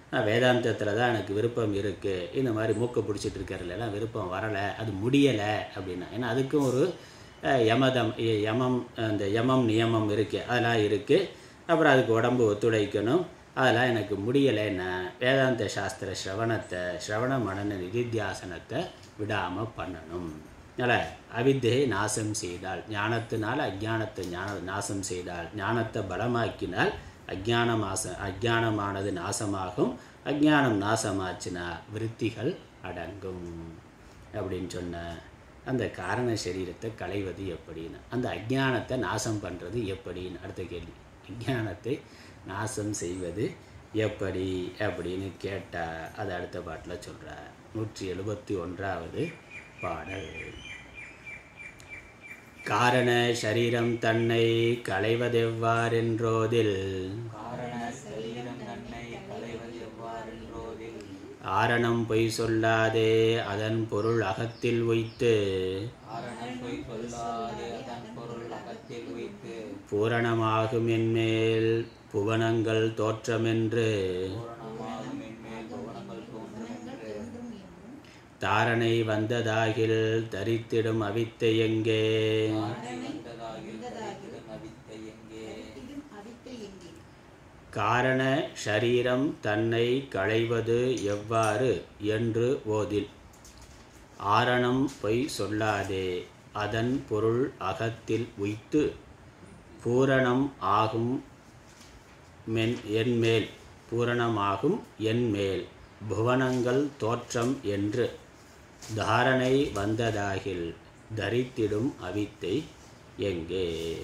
வேதாந்தத்தில் தான் எனக்கு விருப்பம் இருக்குது, இந்த மாதிரி மூக்கை பிடிச்சிட்டு இருக்கிறதுலாம் விருப்பம் வரலை, அது முடியலை அப்படின்னா. ஏன்னா அதுக்கும் ஒரு யமம் அந்த யமம் நியமம் இருக்குது, அதெல்லாம் இருக்குது. அப்புறம் அதுக்கு உடம்பு ஒத்துழைக்கணும், அதெல்லாம் எனக்கு முடியலைன்னா வேதாந்த சாஸ்திர ஸ்ரவண மனன நிதித்தியாசனத்தை விடாமல் பண்ணணும். அதனால் அவித்தையை நாசம் செய்தால், ஞானத்தினால் அஜ்ஞானத்தை நாசம் செய்தால், ஞானத்தை பலமாக்கினால் அஜ்ஞானமானது நாசமாகும். அஜ்ஞானம் நாசமாச்சுன்னா விருத்திகள் அடங்கும் அப்படின்னு சொன்ன அந்த காரண சரீரத்தை களைவது எப்படின்னு, அந்த அஜ்ஞானத்தை நாசம் பண்ணுறது எப்படின்னு அடுத்த கேள்வி. அஜ்ஞானத்தை நாசம் செய்வது எப்படி அப்படின்னு கேட்டால் அது அடுத்த பாட்டில் சொல்கிறார். 171வது பாடல். காரண சரீரம் தன்னை களைவதெவ்வாறென்றோதில் ஆரணம் பொய் சொல்லாதே அதன் பொருள் அகத்தில் வைத்து பூரணமாகும் என்மேல் புவனங்கள் தோற்றமென்று தாரணை வந்ததாகில் தரித்திடும் அவித்தை எங்கே? காரண ஷரீரம் தன்னை களைவது எவ்வாறு என்று ஓதில் ஆரணம் பொய் சொல்லாதே அதன் பொருள் அகத்தில் உய்த்து பூரணம் ஆகும் என்மேல் பூரணமாகும் என்மேல் புவனங்கள் தோற்றம் என்று தாரணை வந்ததாகில் தரித்திடும் அவித்தை எங்கே?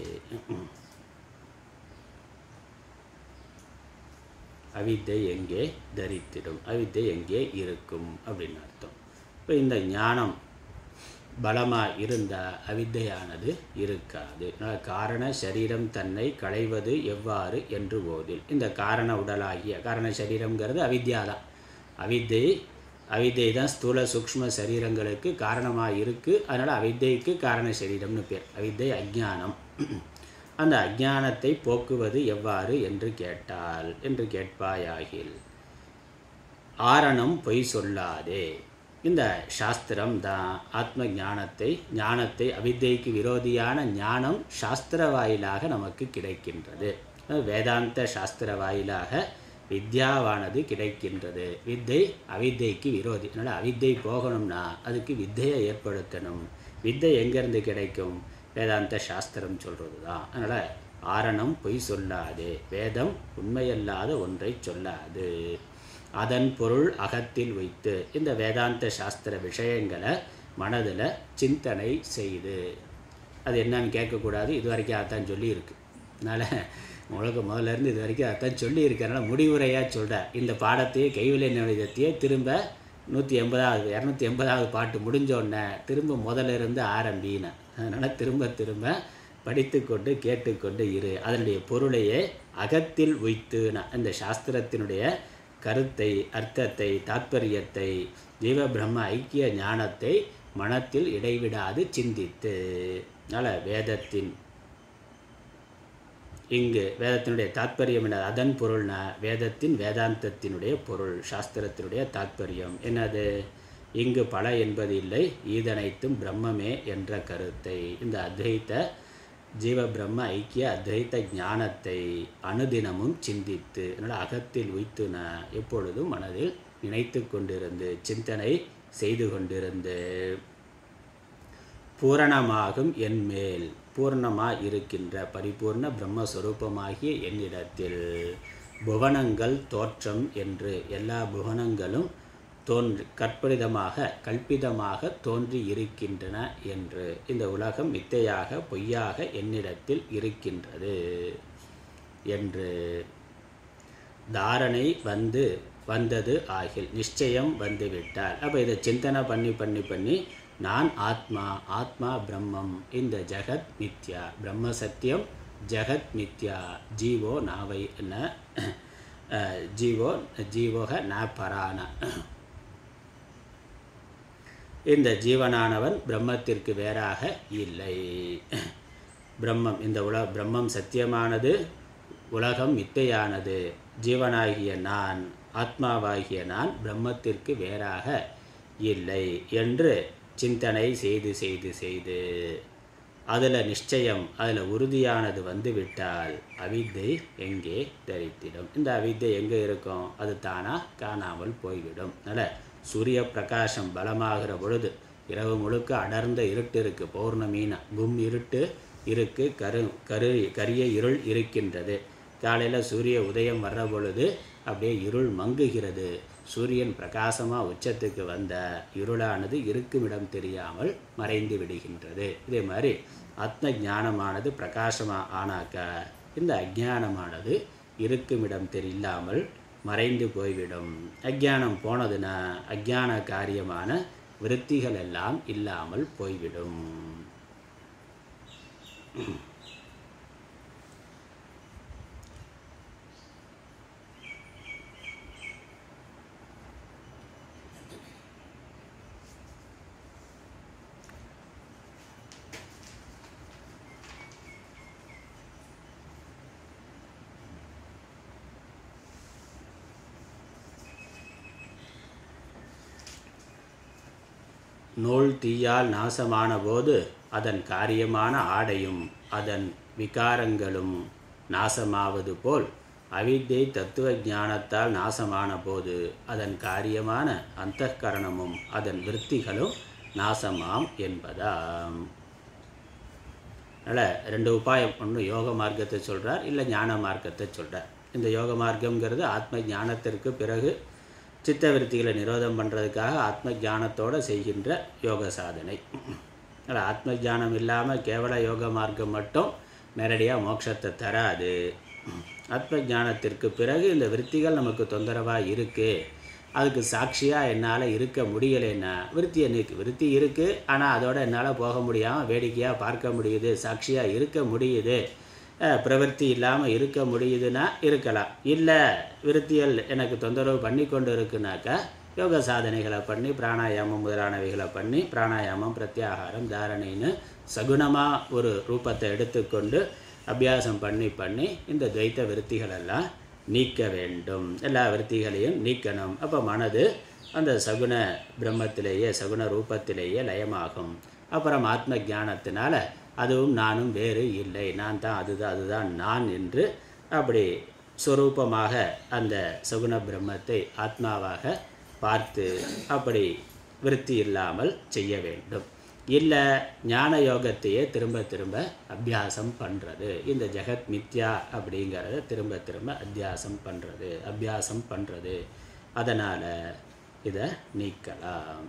அவித்தை எங்கே தரித்திடும், அவித்தை எங்கே இருக்கும் அப்படின்னு அர்த்தம். இப்போ இந்த ஞானம் பலமாக இருந்தால் அவித்தையானது இருக்காது. காரண சரீரம் தன்னை களைவது எவ்வாறு என்று ஓதில், இந்த காரண உடலாகிய காரண சரீரங்கிறது அவித்யாதான். அவித்தை தான் ஸ்தூல சூக்ஷ்ம சரீரங்களுக்கு காரணமாக இருக்குது. அதனால் அவித்தைக்கு காரண சரீரம்னு பேர். அவித்தை அஜ்ஞானம். அந்த அஜ்ஞானத்தை போக்குவது எவ்வாறு என்று கேட்பாயாகில் ஆரணம் பொய் சொல்லாதே. இந்த சாஸ்திரம் தான் ஆத்ம ஞானத்தை அவித்தைக்கு விரோதியான ஞானம் சாஸ்திர வாயிலாக நமக்கு கிடைக்கின்றது. வேதாந்த சாஸ்திர வாயிலாக வித்யாவானது கிடைக்கின்றது. வித்தை அவித்தைக்கு விரோதி. அதனால் அவித்தை போகணும்னா அதுக்கு வித்தையை ஏற்படுத்தணும். வித்தை எங்கேருந்து கிடைக்கும்? வேதாந்த சாஸ்திரம் சொல்கிறது தான். அதனால் ஆரணம் பொய் சொல்லாது, வேதம் உண்மையல்லாத ஒன்றை சொல்லாது, அதன் பொருள் அகத்தில் வைத்து இந்த வேதாந்த சாஸ்திர விஷயங்களை மனதில் சிந்தனை செய்து, அது என்னன்னு கேட்கக்கூடாது, இது வரைக்கும் அதான் சொல்லியிருக்கு. அதனால் உங்களுக்கு முதல்லேருந்து இது வரைக்கும் அதான் சொல்லியிருக்கிறனால முடிவுரையாக சொல்கிறேன். இந்த பாடத்தையே கைவிலை நிலையத்தையே திரும்ப 280வது பாட்டு முடிஞ்சோடனே திரும்ப முதலிருந்து ஆரம்பினேன். அதனால் திரும்ப படித்து கொண்டு கேட்டுக்கொண்டு இரு. அதனுடைய பொருளையே அகத்தில் வைத்துனா இந்த சாஸ்திரத்தினுடைய கருத்தை, அர்த்தத்தை, தாத்பரியத்தை, ஜீவ பிரம்ம ஐக்கிய ஞானத்தை மனத்தில் இடைவிடாது சிந்தித்து. அதனால் வேதத்தினுடைய தாத்பரியம் என்ன? அதன் பொருள்னா வேதாந்தத்தினுடைய பொருள், சாஸ்திரத்தினுடைய தாத்பரியம் என்னது? இங்கு பல என்பது இல்லை, ஈதனைத்தும் பிரம்மமே என்ற கருத்தை, இந்த அத்வைத்த ஜீவ பிரம்ம ஐக்கிய அத்வைத்த ஞானத்தை அனுதினமும் சிந்தித்து, அதனால் அகத்தில் வைத்துன எப்பொழுதும் மனதில் நினைத்து கொண்டிருந்து சிந்தனை செய்து கொண்டிருந்து பூரணமாகும் என்மேல், பூர்ணமாக இருக்கின்ற பரிபூர்ண பிரம்மஸ்வரூபமாகிய என்னிடத்தில் புவனங்கள் தோற்றம் என்று எல்லா புவனங்களும் கல்பிதமாக தோன்றி இருக்கின்றன என்று, இந்த உலகம் மித்தையாக பொய்யாக என்னிடத்தில் இருக்கின்றது என்று தாரணை வந்தது ஆகில், நிச்சயம் வந்துவிட்டால். அப்போ இதை சிந்தனை பண்ணி நான் ஆத்மா பிரம்மம், இந்த ஜகத் மித்யா, பிரம்ம சத்தியம், ஜகத் மித்யா, ஜீவோ நாவை ஜீவோக ந பரான, இந்த ஜீவனானவன் பிரம்மத்திற்கு வேறாக இல்லை. பிரம்மம், இந்த பிரம்மம் சத்தியமானது, உலகம் மித்தையானது, ஜீவனாகிய நான் ஆத்மாவாகிய நான் பிரம்மத்திற்கு வேறாக இல்லை என்று சிந்தனை செய்து செய்து செய்து அதில் நிச்சயம், அதில் உறுதியானது வந்துவிட்டால் அவித்தை எங்கே தரித்திடும். இந்த அவித்தை எங்கே இருக்கும்? அது தானாக காணாமல் போய்விடும். அதனால் சூரிய பிரகாசம் பலமாகிற பொழுது இரவு முழுக்க அடர்ந்த இருட்டு இருக்குது, பௌர்ணமீனா கும் இருட்டு இருக்குது, கரிய இருள் இருக்கின்றது. காலையில் சூரிய உதயம் வர்ற பொழுது அப்படியே இருள் மங்குகிறது. சூரியன் பிரகாசமாக உச்சத்துக்கு வந்த இருளானது இருக்குமிடம் தெரியாமல் மறைந்து விடுகின்றது. இதே மாதிரி ஆத்ம ஞானமானது பிரகாசமாக ஆனாக்க இந்த அஜ்ஞானமானது இருக்குமிடம் தெரியாமல் மறைந்து போய்விடும். அஜ்ஞானம் போனதுன்னா அஜ்ஞான காரியமான விருத்திகள் எல்லாம் இல்லாமல் போய்விடும். நூல் தீயால் நாசமான போது அதன் காரியமான ஆடையும் அதன் விகாரங்களும் நாசமாவது போல் அவித்தை தத்துவ ஞானத்தால் நாசமான போது அதன் காரியமான அந்தःகரணமும் அதன் விருத்திகளும் நாசமாம் என்பதாம். அதனால் ரெண்டு உபாயம், ஒன்று யோக மார்க்கத்தை சொல்கிறார், இல்லை ஞான மார்க்கத்தை சொல்கிறார். இந்த யோக மார்க்கங்கிறது ஆத்ம ஞானத்திற்கு பிறகு சித்த விருத்திகளை நிரோதம் பண்ணுறதுக்காக ஆத்ம ஞானத்தோடு செய்கின்ற யோக சாதனை. அதில் ஆத்ம ஞானம் இல்லாமல் கேவல யோக மார்க்கம் மட்டும் நேரடியாக மோட்சத்தை தராது. ஆத்ம ஞானத்திற்கு பிறகு இந்த விருத்திகள் நமக்கு தொந்தரவாக இருக்குது, அதுக்கு சாட்சியாக என்னால் இருக்க முடியலைன்னா விருத்தியை நீக்கு. விருத்தி இருக்குது, ஆனால் அதோடு என்னால் போக முடியாமல் வேடிக்கையாக பார்க்க முடியுது, சாட்சியாக இருக்க முடியுது, பிரவர்த்தி இல்லாமல் இருக்க முடியுதுன்னா இருக்கலாம். இல்லை விருத்திகள் எனக்கு தொந்தரவு பண்ணி கொண்டு இருக்குனாக்கா யோக சாதனைகளை பண்ணி பிராணாயாமம் முதலானவைகளை பண்ணி பிராணாயாமம் பிரத்யாகாரம் தாரணைன்னு சகுணமாக ஒரு ரூபத்தை எடுத்துக்கொண்டு அபியாசம் பண்ணி பண்ணி இந்த துவைத்த விருத்திகளெல்லாம் நீக்க வேண்டும். எல்லா விருத்திகளையும் நீக்கணும். அப்போ மனது அந்த சகுண பிரம்மத்திலேயே சகுண ரூபத்திலேயே லயமாகும். அப்புறம் ஆத்ம ஞானத்தினால அதுவும் நானும் வேறு இல்லை, நான் தான் அதுதான் நான் என்று அப்படி ஸ்வரூபமாக அந்த சகுண பிரம்மத்தை ஆத்மாவாக பார்த்து அப்படி விருத்தி இல்லாமல் செய்ய வேண்டும். இல்லை ஞான யோகத்தையே திரும்ப திரும்ப அபியாசம் பண்ணுறது, இந்த ஜெகத் மித்யா அப்படிங்கிறத திரும்ப திரும்ப அபியாசம் பண்ணுறது, அதனால் இதை நீக்கலாம்.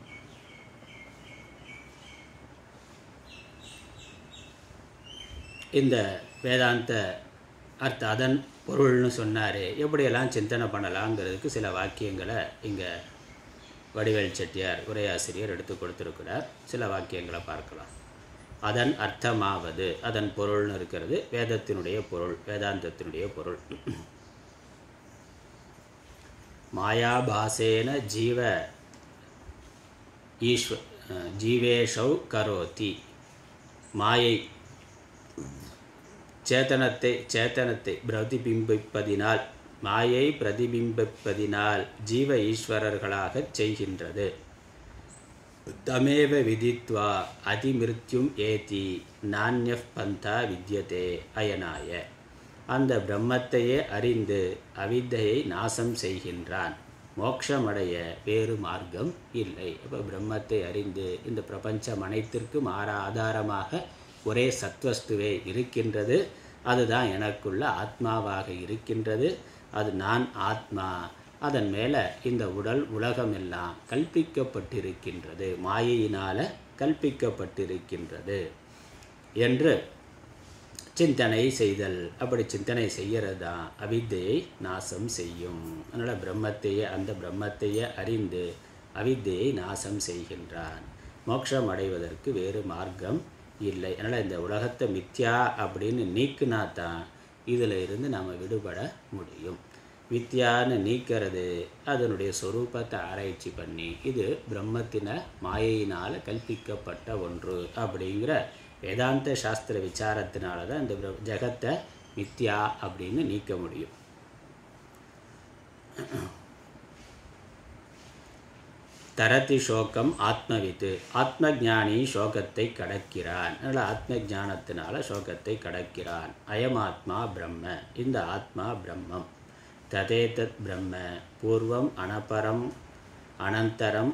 இந்த வேதாந்த அதன் பொருள்னு சொன்னார். எப்படியெல்லாம் சிந்தனை பண்ணலாங்கிறதுக்கு சில வாக்கியங்களை இங்கே வடிவேல் செட்டியார் உரையாசிரியர் எடுத்து கொடுத்துருக்கிறார். சில வாக்கியங்களை பார்க்கலாம். அதன் அர்த்தமாவது, அதன் பொருள்னு இருக்கிறது வேதத்தினுடைய பொருள், வேதாந்தத்தினுடைய பொருள். மாயாபாசேன ஜீவேஷௌ கரோதி. மாயை சேத்தனத்தை பிரதிபிம்பிப்பதினால், மாயை பிரதிபிம்பிப்பதினால் ஜீவ ஈஸ்வரர்களாகச் செய்கின்றது. தமேவ விதித்வா அதிமிருத்யும் ஏதி நான்யப் பந்தா வித்யதே அயனாய. அந்த பிரம்மத்தையே அறிந்து அவித்தையை நாசம் செய்கின்றான். மோட்சமடைய வேறு மார்க்கம் இல்லை. அப்போ பிரம்மத்தை அறிந்து இந்த பிரபஞ்சம் அனைத்திற்கும் ஆதாரமாக ஒரே சத்வஸ்துவே இருக்கின்றது, அதுதான் எனக்குள்ள ஆத்மாவாக இருக்கின்றது, அது நான் ஆத்மா, அதன் மேலே இந்த உலகம் எல்லாம் கல்பிக்கப்பட்டிருக்கின்றது, மாயையினால் கல்பிக்கப்பட்டிருக்கின்றது என்று சிந்தனை செய்தல். அப்படி சிந்தனை செய்கிறது தான் அவித்தையை நாசம் செய்யும். அதனால் அந்த பிரம்மத்தையே அறிந்து அவித்தையை நாசம் செய்கின்றான். மோட்சம் அடைவதற்கு வேறு மார்க்கம் இல்லை. அதனால் இந்த உலகத்தை மித்யா அப்படின்னு நீக்குனா தான் இதில் இருந்து நாம் விடுபட முடியும். மித்யான்னு நீக்கிறது அதனுடைய சொரூபத்தை ஆராய்ச்சி பண்ணி இது பிரம்மத்தின மாயையினால் கல்பிக்கப்பட்ட ஒன்று அப்படிங்கிற வேதாந்த சாஸ்திர விசாரத்தினால தான் இந்த ஜெகத்தை மித்யா அப்படின்னு நீக்க முடியும். தரதி சோகம் ஆத்மவித்து, ஆத்ம ஞானி சோகத்தை கடக்கிறான். அதனால் ஆத்ம ஞானத்தினால சோகத்தை கடக்கிறான். அயமாத்மா பிரம்ம, இந்த ஆத்மா பிரம்மம். ததேதத் பிரம்ம பூர்வம் அனபரம் அனந்தரம்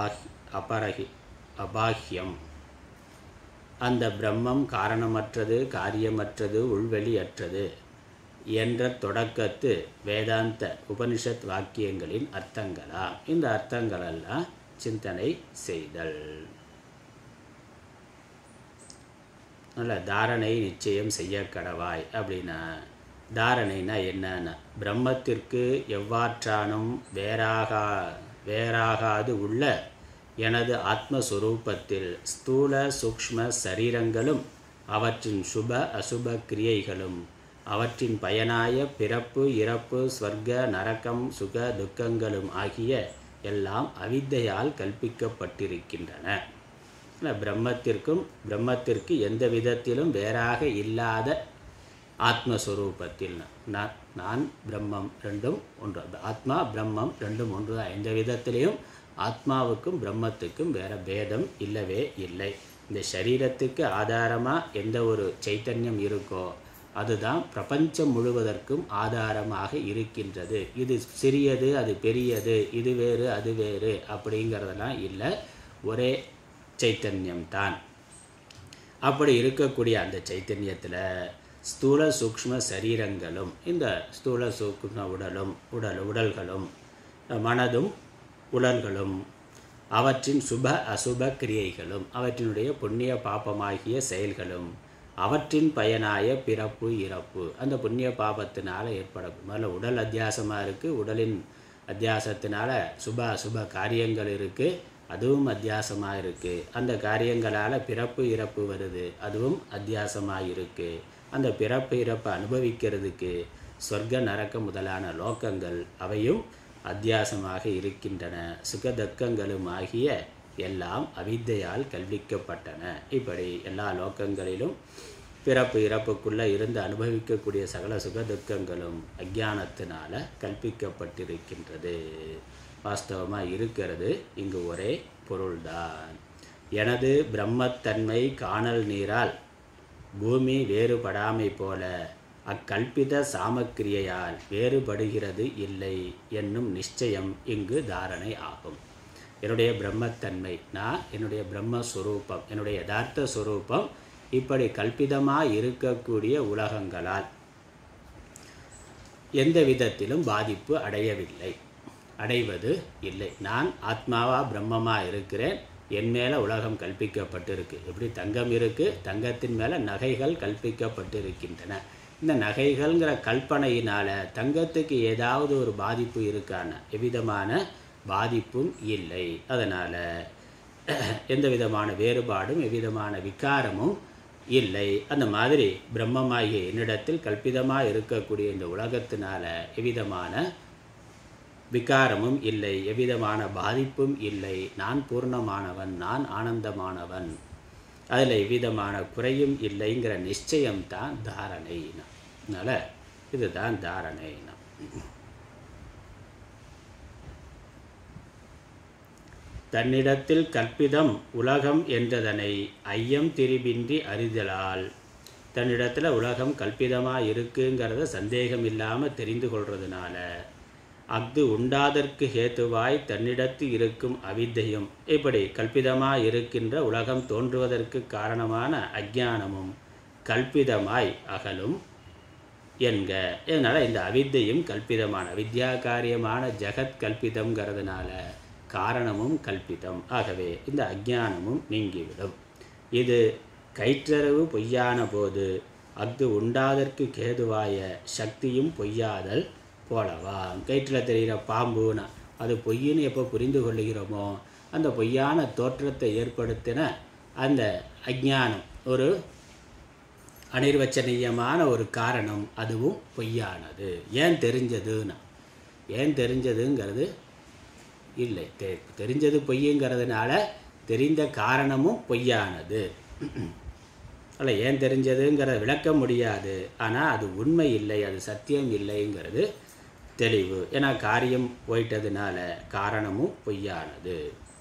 அபாஹ்யம், அந்த பிரம்மம் காரணமற்றது, காரியமற்றது, உள்வெளியற்றது என்ற தொடக்கத்து வேதாந்த உபனிஷத் வாக்கியங்களின் அர்த்தங்களா? இந்த அர்த்தங்களெல்லாம் சிந்தனை செய்தல். நல்ல தாரணை நிச்சயம் செய்ய கடவாய். அப்படின்னா தாரணைனா என்னன்னா, பிரம்மத்திற்கு எவ்வாற்றானும் வேறாகாது உள்ள எனது ஆத்மஸ்வரூபத்தில் ஸ்தூல சூக்ஷ்ம சரீரங்களும் அவற்றின் சுப அசுப கிரியைகளும் அவற்றின் பயனாய பிறப்பு இறப்பு ஸ்வர்க நரகம் சுக துக்கங்களும் ஆகிய எல்லாம் அவித்தையால் கல்பிக்கப்பட்டிருக்கின்றன. பிரம்மத்திற்கு எந்த விதத்திலும் வேறாக இல்லாத ஆத்மஸ்வரூபத்தில் நான் பிரம்மம் ரெண்டும் ஒன்று, ஆத்மா பிரம்மம் ரெண்டும் ஒன்று தான். எந்த விதத்திலையும் ஆத்மாவுக்கும் பிரம்மத்துக்கும் வேறு பேதம் இல்லவே இல்லை. இந்த சரீரத்துக்கு ஆதாரமாக எந்த ஒரு சைத்தன்யம் இருக்கோ அதுதான் பிரபஞ்சம் முழுவதற்கும் ஆதாரமாக இருக்கின்றது. இது சிறியது, அது பெரியது, இது வேறு அது வேறு அப்படிங்கிறதெல்லாம் இல்லை, ஒரே சைத்தன்யம்தான். அப்படி இருக்கக்கூடிய அந்த சைத்தன்யத்தில் ஸ்தூல சூக்ஷ்ம சரீரங்களும், இந்த ஸ்தூல சூக்ஷ்ம உடல்களும் மனதும் உடல்களும் அவற்றின் சுப அசுப கிரியைகளும் அவற்றினுடைய புண்ணிய பாபமாகிய செயல்களும் அவற்றின் பயனாய பிறப்பு இறப்பு, அந்த புண்ணிய பாபத்தினால் ஏற்படும். முதல்ல உடல் அத்தியாசமாக இருக்குது, உடலின் அத்தியாசத்தினால சுப அசுப காரியங்கள் இருக்குது, அதுவும் அத்தியாசமாக இருக்குது. அந்த காரியங்களால் பிறப்பு இறப்பு வருது, அதுவும் அத்தியாசமாக இருக்குது. அந்த பிறப்பு இறப்பை அனுபவிக்கிறதுக்கு சொர்க்க நரக்க முதலான லோகங்கள் அவையும் அத்தியாசமாக இருக்கின்றன. சுகதக்கங்களும் ஆகிய எல்லாம் அவித்தையால் கல்விக்கப்பட்டன. இப்படி எல்லா லோகங்களிலும் பிறப்பு இறப்புக்குள்ளே இருந்து அனுபவிக்கக்கூடிய சகல சுகதுக்கங்களும் அஞ்ஞானத்தினால கல்பிக்கப்பட்டிருக்கின்றது. வாஸ்தவமாக இருக்கிறது இங்கு ஒரே பொருள்தான். எனது பிரம்மத்தன்மை காணல் நீரால் பூமி வேறுபடாமை போல அக்கல்பித சாமக்கிரியையால் வேறுபடுகிறது இல்லை என்னும் நிச்சயம் இங்கு தாரணை ஆகும். என்னுடைய பிரம்மத்தன்மை, நான் என்னுடைய பிரம்மஸ்வரூபம், என்னுடைய யதார்த்த ஸ்வரூபம் இப்படி கல்பிதமாக இருக்கக்கூடிய உலகங்களால் எந்த விதத்திலும் பாதிப்பு அடைவது இல்லை. நான் ஆத்மாவா பிரம்மமாக இருக்கிறேன், என் மேலே உலகம் கல்பிக்கப்பட்டிருக்கு. எப்படி தங்கம் இருக்குது, தங்கத்தின் மேலே நகைகள் கல்பிக்கப்பட்டிருக்கின்றன. இந்த நகைகள்ங்கிற கல்பனையினால் தங்கத்துக்கு ஏதாவது ஒரு பாதிப்பு இருக்கான? எவ்விதமான பாதிப்பும் இல்லை. அதனால் எந்த விதமான வேறுபாடும் எவ்விதமான விகாரமும் இல்லை. அந்த மாதிரி பிரம்மமாகிய என்னிடத்தில் கல்பிதமாக இருக்கக்கூடிய இந்த உலகத்தினால எவ்விதமான விகாரமும் இல்லை, எவ்விதமான பாதிப்பும் இல்லை. நான் பூர்ணமானவன், நான் ஆனந்தமானவன், அதில் எவ்விதமான குறையும் இல்லைங்கிற நிச்சயம்தான் தாரணைனா. அதனால் இதுதான் தாரணைனா. தன்னிடத்தில் கற்பிதம் உலகம் என்றதனை ஐயம் திரிபின்றி அறிதலால், தன்னிடத்தில் உலகம் கல்பிதமாக இருக்குங்கிறத சந்தேகம் இல்லாமல் தெரிந்து கொள்றதுனால அஃது உண்டாதற்கு ஹேத்துவாய் தன்னிடத்து இருக்கும் அவித்தையும், இப்படி கல்பிதமாக இருக்கின்ற உலகம் தோன்றுவதற்கு காரணமான அஞ்ஞானமும் கல்பிதமாய் அகலும் என்க. இதனால் இந்த அவித்தையும் கல்பிதமான வித்யா காரியமான ஜெகத் கல்பிதம்ங்கிறதுனால காரணமும் கல்பிதம். ஆகவே இந்த அஞ்ஞானமும் நீங்கிவிடும். இது கயிற்றறிவு பொய்யான போது அஃது உண்டாதற்கு கேதுவாய சக்தியும் பொய்யாதல் போலவா. கயிற்றில் தெரிகிற பாம்புனா அது பொய்ன்னு எப்போ புரிந்து கொள்ளுகிறோமோ அந்த பொய்யான தோற்றத்தை ஏற்படுத்தின அந்த அஞ்ஞானம் ஒரு அனிர்வச்சனீயமான ஒரு காரணம், அதுவும் பொய்யானது. ஏன் தெரிஞ்சதுன்னா, ஏன் தெரிஞ்சதுங்கிறது இல்லை, தெரிஞ்சது பொய்யுங்கிறதுனால தெரிந்த காரணமும் பொய்யானது. அல்ல, ஏன் தெரிஞ்சதுங்கிறத விளக்க முடியாது, ஆனால் அது உண்மை இல்லை, அது சத்தியம் இல்லைங்கிறது தெளிவு. ஏன்னா காரியம் போயிட்டதுனால காரணமும் பொய்யானது.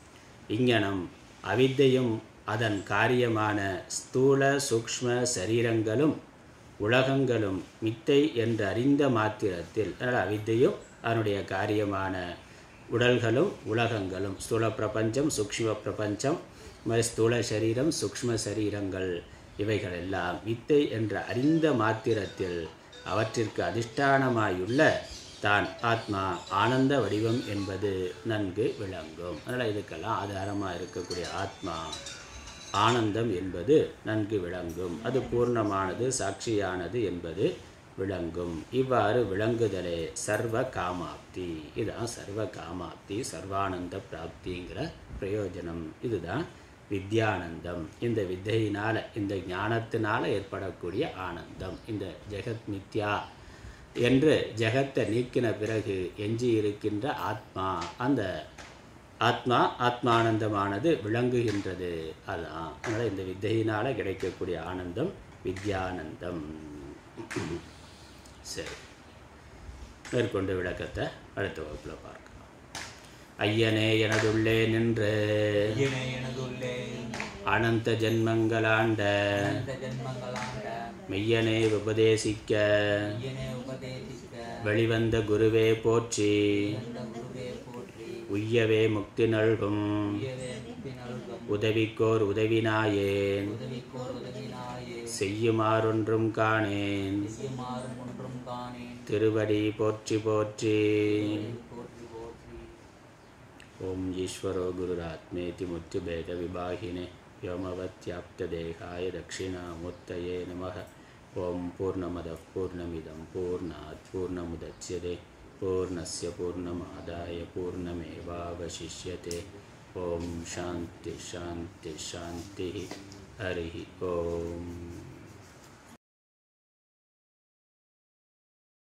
இங்ஙனம் அவித்தையும் அதன் காரியமான ஸ்தூல சூக்ஷ்ம சரீரங்களும் உலகங்களும் மித்தை என்று அறிந்த மாத்திரத்தில், அதனால் அவித்தையும் அதனுடைய காரியமான உடல்களும் உலகங்களும், ஸ்தூல பிரபஞ்சம் சூக்ஷ்ம பிரபஞ்சம், ஸ்தூல சரீரம் சூக்ஷ்ம சரீரங்கள், இவைகள் எல்லாம் மித்தை என்று அறிந்த மாத்திரத்தில் அவற்றிற்கு அதிஷ்டானமாயுள்ள தான் ஆத்மா ஆனந்த வடிவம் என்பது நன்கு விளங்கும். அதனால் இதுக்கெல்லாம் ஆதாரமாக இருக்கக்கூடிய ஆத்மா ஆனந்தம் என்பது நன்கு விளங்கும். அது பூர்ணமானது, சாட்சியானது என்பது விளங்கும். இவ்வாறு விளங்குதலே சர்வ காமாப்தி. இதுதான் சர்வ காமாப்தி, சர்வானந்த பிராப்திங்கிற பிரயோஜனம். இதுதான் வித்யானந்தம். இந்த வித்தையினால், இந்த ஞானத்தினால் ஏற்படக்கூடிய ஆனந்தம். இந்த ஜெகத் மித்யா என்று ஜெகத்தை நீக்கின பிறகு எஞ்சி இருக்கின்ற ஆத்மா, அந்த ஆத்மானந்தமானது விளங்குகின்றது. அதுதான். அதனால் இந்த வித்தையினால் கிடைக்கக்கூடிய ஆனந்தம் வித்யானந்தம். சரி, மேற்கொண்டு விளக்கத்தை அடுத்த வகுப்பில் பார்க்கலாம். ஐயனே எனதுள்ளே நின்று அனந்த ஜென்மங்களாண்ட மெய்யனே உபதேசிக்க வெளிவந்த குருவே போற்றி, உய்யவே முக்தி நல்கும் உதவிக்கோர் உதவினாயேன், செய்யுமாறொன்றும் காணேன் திருவடி போற்றி போற்றி. ஓம் ஈஸ்வரோ குருராத்மேதி முத்திபேத விபாகினே व्योमवत्याप्तदेहाय दक्षिणामूर्तये नमः. ओम पूर्णमदः पूर्णमिदं पूर्णात् पूर्णमुदच्यते पूर्णस्य पूर्णमादाय पूर्णमेवावशिष्यते. ओम शान्ति शान्ति शान्तिः. हरिः ओम.